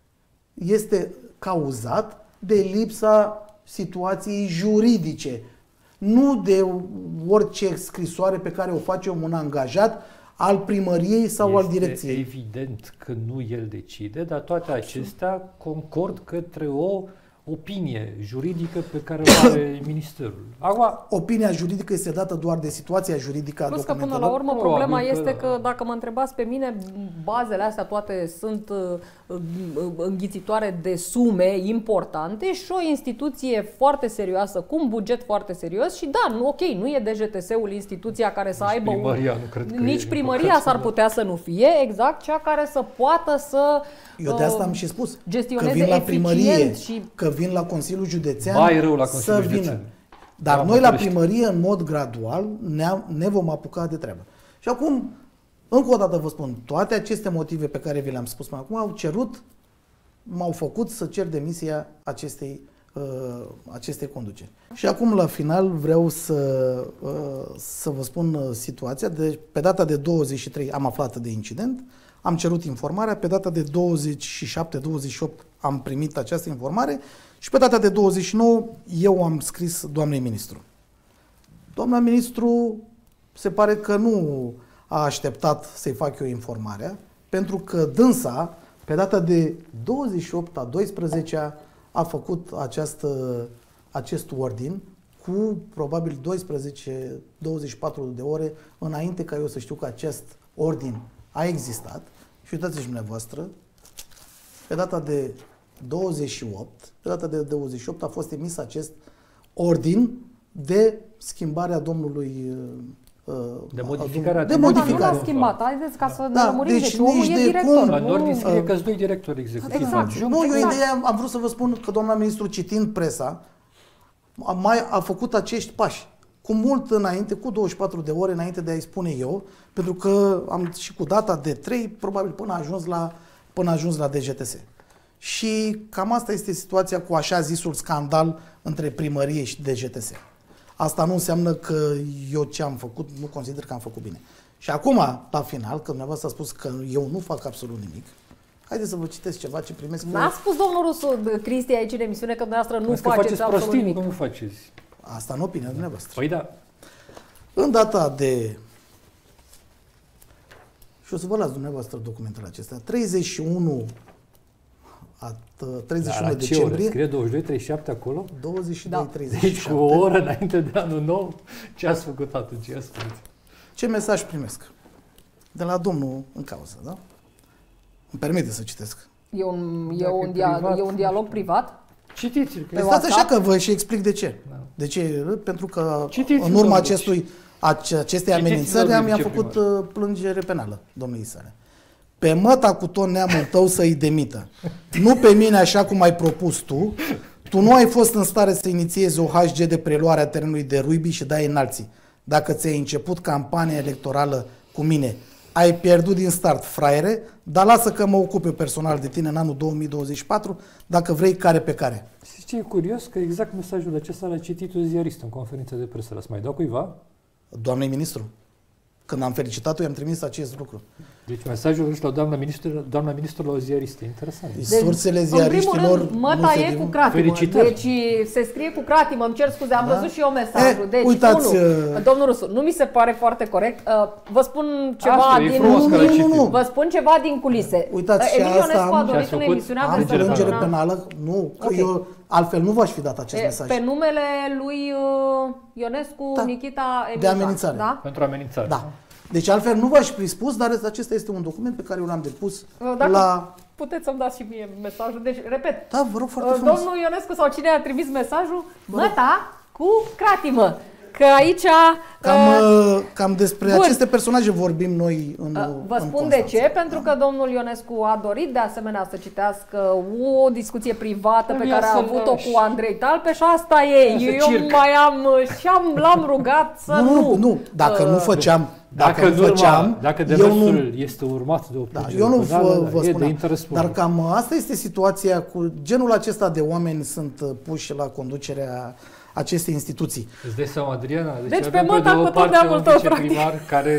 este cauzat de lipsa situației juridice, nu de orice scrisoare pe care o face un angajat al primăriei sau este al direcției. Evident că nu el decide, dar toate acestea concord către o opinie juridică pe care o are Ministerul. Acum, opinia juridică este dată doar de situația juridică a plus că documentelor. până la urmă Probabil problema că este da. că dacă mă întrebați pe mine, bazele astea toate sunt uh, înghițitoare de sume importante și o instituție foarte serioasă, cu un buget foarte serios și da, nu, ok, nu e D J T S-ul instituția care să nici aibă primăria, un... nu cred că nici e, primăria s-ar putea să nu fie, exact, cea care să poată să Eu de asta am și spus, gestioneze că vin la primărie, și... că vin la Consiliul Județean, mai rău la Consiliul să Județean. vină. Dar noi la primărie, în mod gradual, ne, ne vom apuca de treabă. Și acum, încă o dată vă spun, toate aceste motive pe care vi le-am spus până acum au cerut, m-au făcut să cer demisia acestei, uh, acestei conduceri. Și acum, la final, vreau să, uh, să vă spun uh, situația. De, pe data de douăzeci și trei am aflat de incident, am cerut informarea, pe data de douăzeci și șapte douăzeci și opt am primit această informare și pe data de douăzeci și nouă eu am scris doamnei ministru. Doamna ministru se pare că nu a așteptat să-i fac eu informarea, pentru că dânsa, pe data de douăzeci și opt a doisprezecea, a făcut această, acest ordin cu probabil doisprezece douăzeci și patru de ore înainte ca eu să știu că acest ordin a existat. Și uitați-și dumneavoastră, pe data de douăzeci și opt, pe data de douăzeci și opt a fost emis acest ordin de schimbarea domnului de modificarea de modificare. Nu l-a schimbat, haideți ca să da, ne lămurim, deci, deci omul nici e de director. cum. La nu... ordin scrie că-s doi directori executivi. Exact. Nu, eu ideea, am vrut să vă spun că doamna ministru, citind presa, a, mai, a făcut acești pași. Cu mult înainte, cu douăzeci și patru de ore înainte de a-i spune eu, pentru că am și cu data de trei, probabil până a ajuns la, până a ajuns la D J T S. Și cam asta este situația cu așa zisul scandal între primărie și D J T S. Asta nu înseamnă că eu ce am făcut, nu consider că am făcut bine. Și acum, la final, că dumneavoastră a spus că eu nu fac absolut nimic, haideți să vă citesc ceva ce primesc. N-a spus domnul Rusu, Cristi, aici în emisiune, că dumneavoastră nu că faceți, faceți absolut prostii, nimic. nu faceți. Asta în opinia dumneavoastră. Păi da. În data de... Și o să vă las dumneavoastră documentele acestea. treizeci și unu, a, treizeci și unu Dar decembrie. Scrie douăzeci și doi treizeci și șapte acolo? douăzeci și doi Da. treizeci și șapte. Deci cu o oră înainte de anul nou, ce ați făcut atunci? Ia spuneți. Ce mesaj primesc? De la domnul în cauză, da? Îmi permite să citesc. E un, e Dacă un, e dia, privat, e un dialog privat? Citiți-l. Că Păi e- stați așa că vă și explic de ce. Da. De ce? Pentru că Citiți-l, în urma domnule. acestui, ace, acestei Citiți-l, amenințări domnule mi-a viceprimar. făcut uh, plângere penală, domnului sale. Pe măta cu tot neamul tău să-i demită. Nu pe mine așa cum ai propus tu. Tu nu ai fost în stare să inițiezi o H G de preluare a terenului de Ruibi și dai în alții. Dacă ți-ai început campania electorală cu mine, ai pierdut din start, fraiere, dar lasă că mă ocup eu personal de tine în anul două mii douăzeci și patru, dacă vrei, care pe care. Știi ce e curios? Că exact mesajul acesta l-a citit un ziarist în conferință de presă. L-ați mai dat cuiva? Doamnei ministru, când am felicitat-o, i-am trimis acest lucru. Deci mesajul ăsta la doamna ministru, doamna ministru la o ziaristă. Interesant. Deci, sursele ziariștilor... În primul rând, măta e cu cratimă. Felicitări. Deci se scrie cu cratimă, îmi cer scuze, am da? văzut și eu mesajul. Eh, deci, uitați, unu, uh... domnul Rusu, nu mi se pare foarte corect. Uh, vă spun ceva asta, din... Nu, nu, nu, nu. Vă spun ceva din culise. Uitați, uh, Emil Ionescu a dorit în emisiunea am plângere penală. Nu, că okay. eu altfel nu v-aș fi dat acest e, mesaj. Pe numele lui uh, Ionescu, da. Nikita Emil. De amenințare. Da? Pentru amenințare. Da. Deci altfel nu v-aș fi spus, dar acesta este un document pe care eu l-am depus Dacă la... puteți să-mi dați și mie mesajul. Deci, repet, da, vă rog foarte frumos. Domnul Ionescu sau cine a trimis mesajul, măta cu cratimă. Că aici... Cam, uh, cam despre bun. aceste personaje vorbim noi în uh, Vă în spun de ce, pentru că domnul Ionescu a dorit de asemenea să citească o discuție privată pe care a avut-o cu Andrei Talpe și asta e. Eu circ. mai am și am, l-am rugat să nu... Nu, nu, dacă uh, nu făceam... Dacă, dacă nu făceam, dacă demersul este urmat de o da, eu nu vă, vă spuneam, de dar cam asta este situația cu genul acesta de oameni sunt puși la conducerea acestei instituții. Îți dai seama, Adriana? Deci, deci pe măta cu tot deamul tău, practic. Care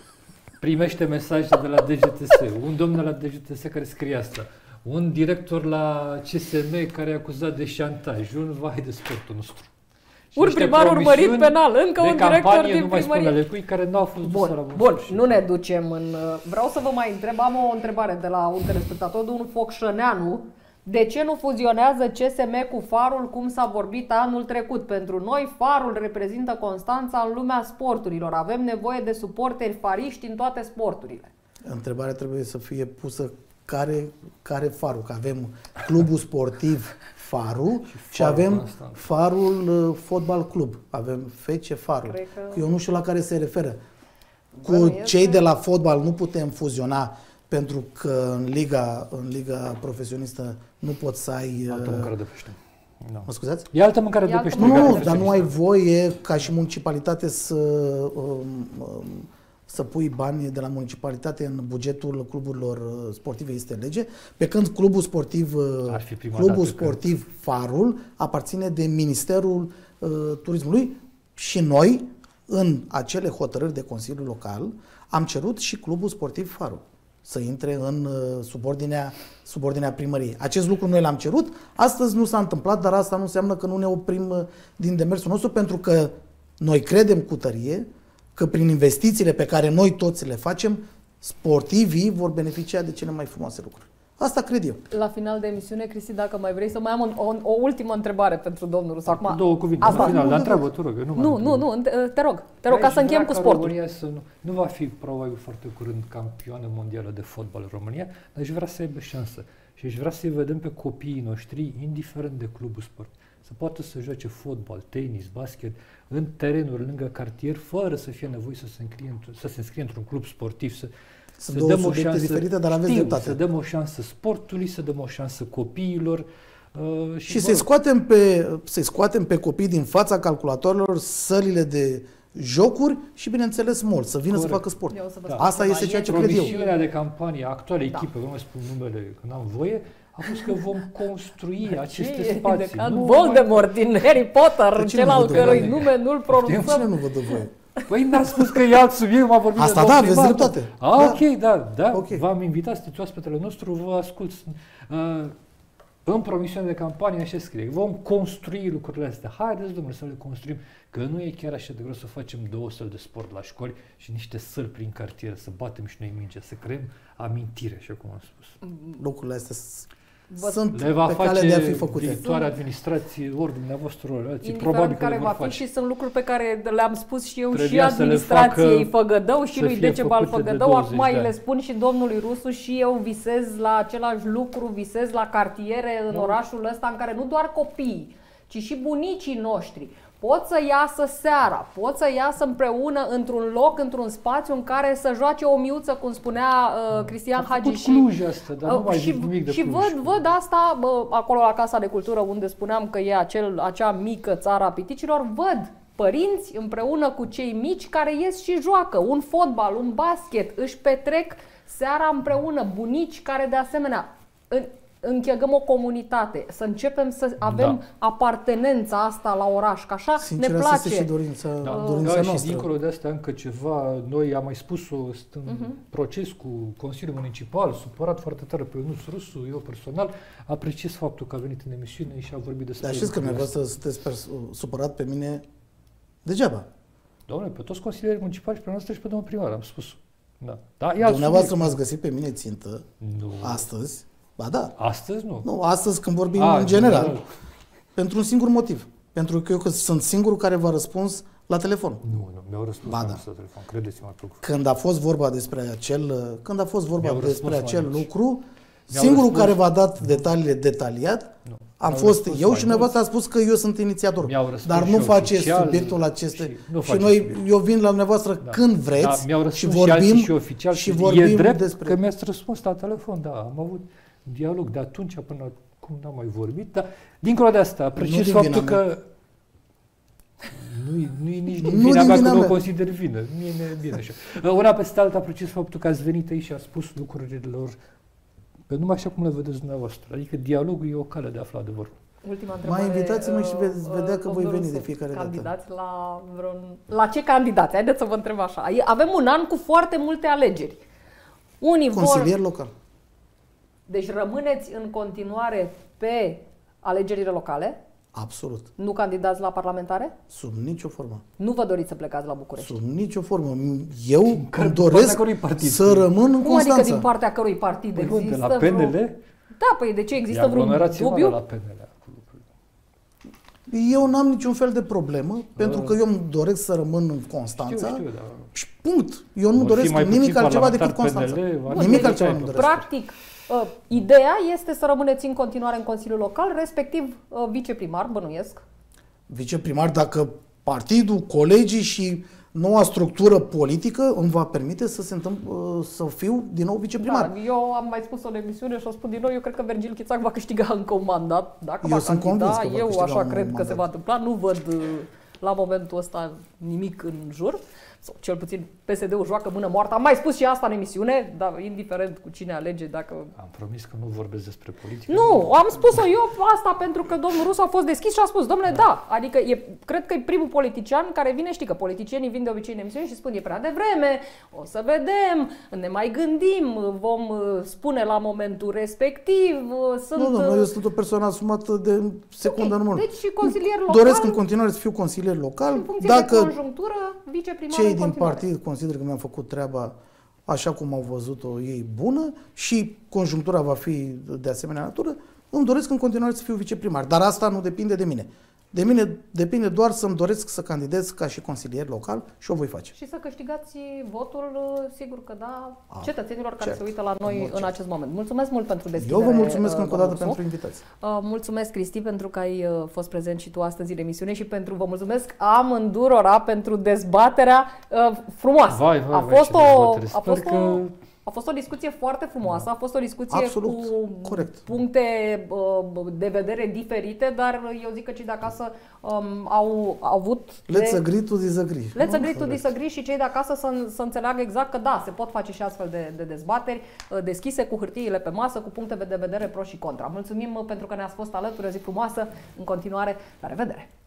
primește mesaje de la D G T S, un domn de la D G T S care scrie asta, un director la C S M care e acuzat de șantaj, un vai de sportul nostru. Un primar urmărit penal, încă un director din nu mai primărie. Cui care nu au fost bun, bun, nu ne ducem în... Vreau să vă mai întreb, am o întrebare de la un telespectator, de un Focșăneanu. De ce nu fuzionează C S M cu Farul cum s-a vorbit anul trecut? Pentru noi, Farul reprezintă Constanța în lumea sporturilor. Avem nevoie de suporteri fariști în toate sporturile. Întrebarea trebuie să fie pusă care, care Farul, că avem clubul sportiv Farul și, și avem Constant. Farul uh, Fotbal Club. Avem F C Farul. Că... Eu nu știu la care se referă. Cu Bă, cei este... de la fotbal nu putem fuziona pentru că în liga, în liga profesionistă nu poți să ai... Altă uh... mâncare de pește. No. Mă scuzați? E altă mâncare de pește. Nu, nu, dar nu ai voie ca și municipalitate să... Um, um, să pui bani de la municipalitate în bugetul cluburilor sportive, este lege, pe când clubul sportiv, clubul sportiv Farul aparține de Ministerul uh, Turismului și noi, în acele hotărâri de Consiliu Local, am cerut și clubul sportiv Farul să intre în uh, subordinea, subordinea primăriei. Acest lucru noi l-am cerut, astăzi nu s-a întâmplat, dar asta nu înseamnă că nu ne oprim uh, din demersul nostru, pentru că noi credem cu tărie că prin investițiile pe care noi toți le facem, sportivii vor beneficia de cele mai frumoase lucruri. Asta cred eu. La final de emisiune, Cristi, dacă mai vrei să mai am un, o, o ultimă întrebare pentru domnul Rusu. Acum, două cuvinte. Asta. La final, dar întreabă, te rog. Nu, nu, nu, nu, te rog. Te rog, ca să încheiem cu sportul. Să nu, nu va fi probabil foarte curând campioană mondială de fotbal în România, dar își vrea să aibă șansă. Și își vrea să-i vedem pe copiii noștri, indiferent de clubul sport, să poată să joace fotbal, tenis, basket, în terenuri lângă cartier, fără să fie nevoie să se înscrie, să se înscrie într-un club sportiv, să, să dăm o șansă, diferite, dar aveți știu, dreptate. Să dăm o șansă sportului, să dăm o șansă copiilor. Uh, și și să-i scoatem, pe, să scoatem pe copii din fața calculatorilor sălile de jocuri și, bineînțeles, mult, să vină Corect. să facă sport. Da. Asta este ceea ce cred eu. Promisiunea de campanie a actualei da. echipe, că nu mai spun numele, că n-am voie, a fost că vom construi aceste spații. De nu Voldemort mai... din Harry Potter, cel al cărui nume nu-l pronunțăm. Cine nu vă dă voie? Păi n-am spus că e alt subiect, m-a vorbit Asta de da, aveți dreptate. Ah, da. ok, da, da. Okay. V-am invitat, sunteți oaspetele nostru, vă ascult. Uh, în promisiunea de campanie așa scrie, vom construi lucrurile astea. Haideți, domnule, să le construim, că nu e chiar așa de greu să facem două săli de sport la școli și niște săli prin cartier, să batem și noi mingea, să creăm amintire, așa cum am spus. Lucrurile astea Vă sunt le va pe face cale de a fi făcute. viitoarea administrație, ori dumneavoastră, ori alții, indiferent probabil care că va le vor fi face. și sunt lucruri pe care le-am spus și eu Trebuia și administrației facă, Făgădău și lui Decebal Făgădău. Acum îi de le spun și domnului Rusu și eu visez la același lucru, visez la cartiere în no. orașul ăsta în care nu doar copiii, ci și bunicii noștri pot să iasă seara, pot să iasă împreună într-un loc, într-un spațiu în care să joace o miuță, cum spunea uh, Cristian Hagi. Și Cluj asta, dar uh, nu mai și, nimic de și Cluj. văd, văd asta bă, acolo la Casa de Cultură, unde spuneam că e acel, acea mică țară a piticilor, văd părinți împreună cu cei mici care ies și joacă un fotbal, un basket, își petrec seara împreună, bunici care de asemenea închegăm o comunitate, să începem să avem da. apartenența asta la oraș, că așa Sincer, ne place. și dorința, da. dorința da, noastră. Și dincolo de asta încă ceva, noi am mai spus-o în uh-huh. proces cu Consiliul Municipal, supărat foarte tare pe Ionuț Rusu, eu personal apreciez faptul că a venit în emisiune și a vorbit despre... Dar știți că dumneavoastră sunteți supărat pe mine degeaba. Doamne, pe toți consilierii municipali și pe noastră și pe domnul primar, am spus. Da. Da, dumneavoastră m-ați găsit pe mine țintă nu. astăzi. Ba da. Astăzi nu. Nu, astăzi când vorbim A, în general, general. Pentru un singur motiv. Pentru că eu că sunt singurul care v-a răspuns la telefon. Nu, nu, mi-au răspuns ba, da. la telefon, credeți-mă. Când a fost vorba despre acel, când a fost vorba despre acel lucru, mi-au singurul răspuns... care v-a dat detaliile detaliat nu. am fost eu și dumneavoastră a spus că eu sunt inițiator. Dar nu faceți subiectul acesta. Și, și noi, eu vin la dumneavoastră da. când vreți da, și vorbim și, oficial, și vorbim e drept despre... că mi-ați răspuns la telefon, da, am avut dialog de atunci până acum n-am mai vorbit, dar dincolo de asta apreciez faptul că nu-i, nu-i nici din vina mea că nu o consider vină. Mie mi-e bine așa. Una peste alta apreciez faptul că ați venit aici și ați spus lucrurilor pe numai așa cum le vedeți dumneavoastră. Adică dialogul e o cale de a afla adevărul. Ultima întrebare. Mai invitați-mă și veți vedea că voi veni de fiecare dată. Candidați la vreun... La ce candidați? Haideți să vă întreb așa. Avem un an cu foarte multe alegeri. Unii Consilier vor... local. Deci rămâneți în continuare pe alegerile locale? Absolut. Nu candidați la parlamentare? Sub nicio formă. Nu vă doriți să plecați la București? Sub nicio formă. Eu îmi doresc să rămân în Cum Constanța. adică din partea cărui partid păi există? De la P N L? Vreo... Da, păi de ce există vreun dubiu? La P N L. Eu n-am niciun fel de problemă, uh. pentru că eu îmi doresc să rămân în Constanța. Știu, știu, da. Și punct. Eu nu doresc nimic altceva decât Constanța. P N L, nimic altceva nu doresc. Practic, uh, ideea este să rămâneți în continuare în Consiliul Local, respectiv uh, viceprimar, bănuiesc. Viceprimar, dacă partidul, colegii și noua structură politică îmi va permite să se întâmple, să fiu din nou viceprimar. Da, eu am mai spus-o în emisiune și o spun din nou, eu cred că Virgil Chițac va câștiga încă un mandat. Dacă eu va sunt candida, convins că va eu așa un cred mandat. că se va întâmpla. Nu văd la momentul ăsta nimic în jur. Sau cel puțin P S D-ul joacă mână moartă. Am mai spus și asta în emisiune, dar indiferent cu cine alege, dacă... Am promis că nu vorbesc despre politică. Nu, am spus-o eu asta pentru că domnul Rusu a fost deschis și a spus, domnule, da. da. Adică e, cred că e primul politician care vine, știi că politicienii vin de obicei în emisiune și spun e prea devreme, o să vedem, ne mai gândim, vom spune la momentul respectiv. Sunt... Nu, nu, eu sunt o persoană asumată de secundă okay. în Deci și consilier local. Doresc în continuare să fiu consilier local. În funcție dacă de conjunctură, viceprimar. Cei din partid consider că mi-am făcut treaba așa cum au văzut-o ei bună și conjunctura va fi de asemenea natură, îmi doresc în continuare să fiu viceprimar. Dar asta nu depinde de mine. De mine depinde doar să-mi doresc să candidez ca și consilier local și o voi face. Și să câștigați votul, sigur că da, A, cetățenilor care cert. se uită la noi în, în acest moment. Mulțumesc mult pentru deschidere. Eu vă mulțumesc încă o dată Rusu. pentru invitație. Mulțumesc, Cristi, pentru că ai fost prezent și tu astăzi în emisiune și pentru, vă mulțumesc amândurora pentru dezbaterea frumoasă. Vai, vai, a fost vai, o... A fost că... o A fost o discuție foarte frumoasă, a fost o discuție Absolut, cu corect. puncte uh, de vedere diferite, dar eu zic că cei de acasă um, au, au avut... Let's agree to disagree. Let's agree to disagree și cei de acasă să, să înțeleagă exact că da, se pot face și astfel de, de dezbateri uh, deschise, cu hârtiile pe masă, cu puncte de vedere pro și contra. Mulțumim pentru că ne-ați fost alături, o zi frumoasă, în continuare, la revedere!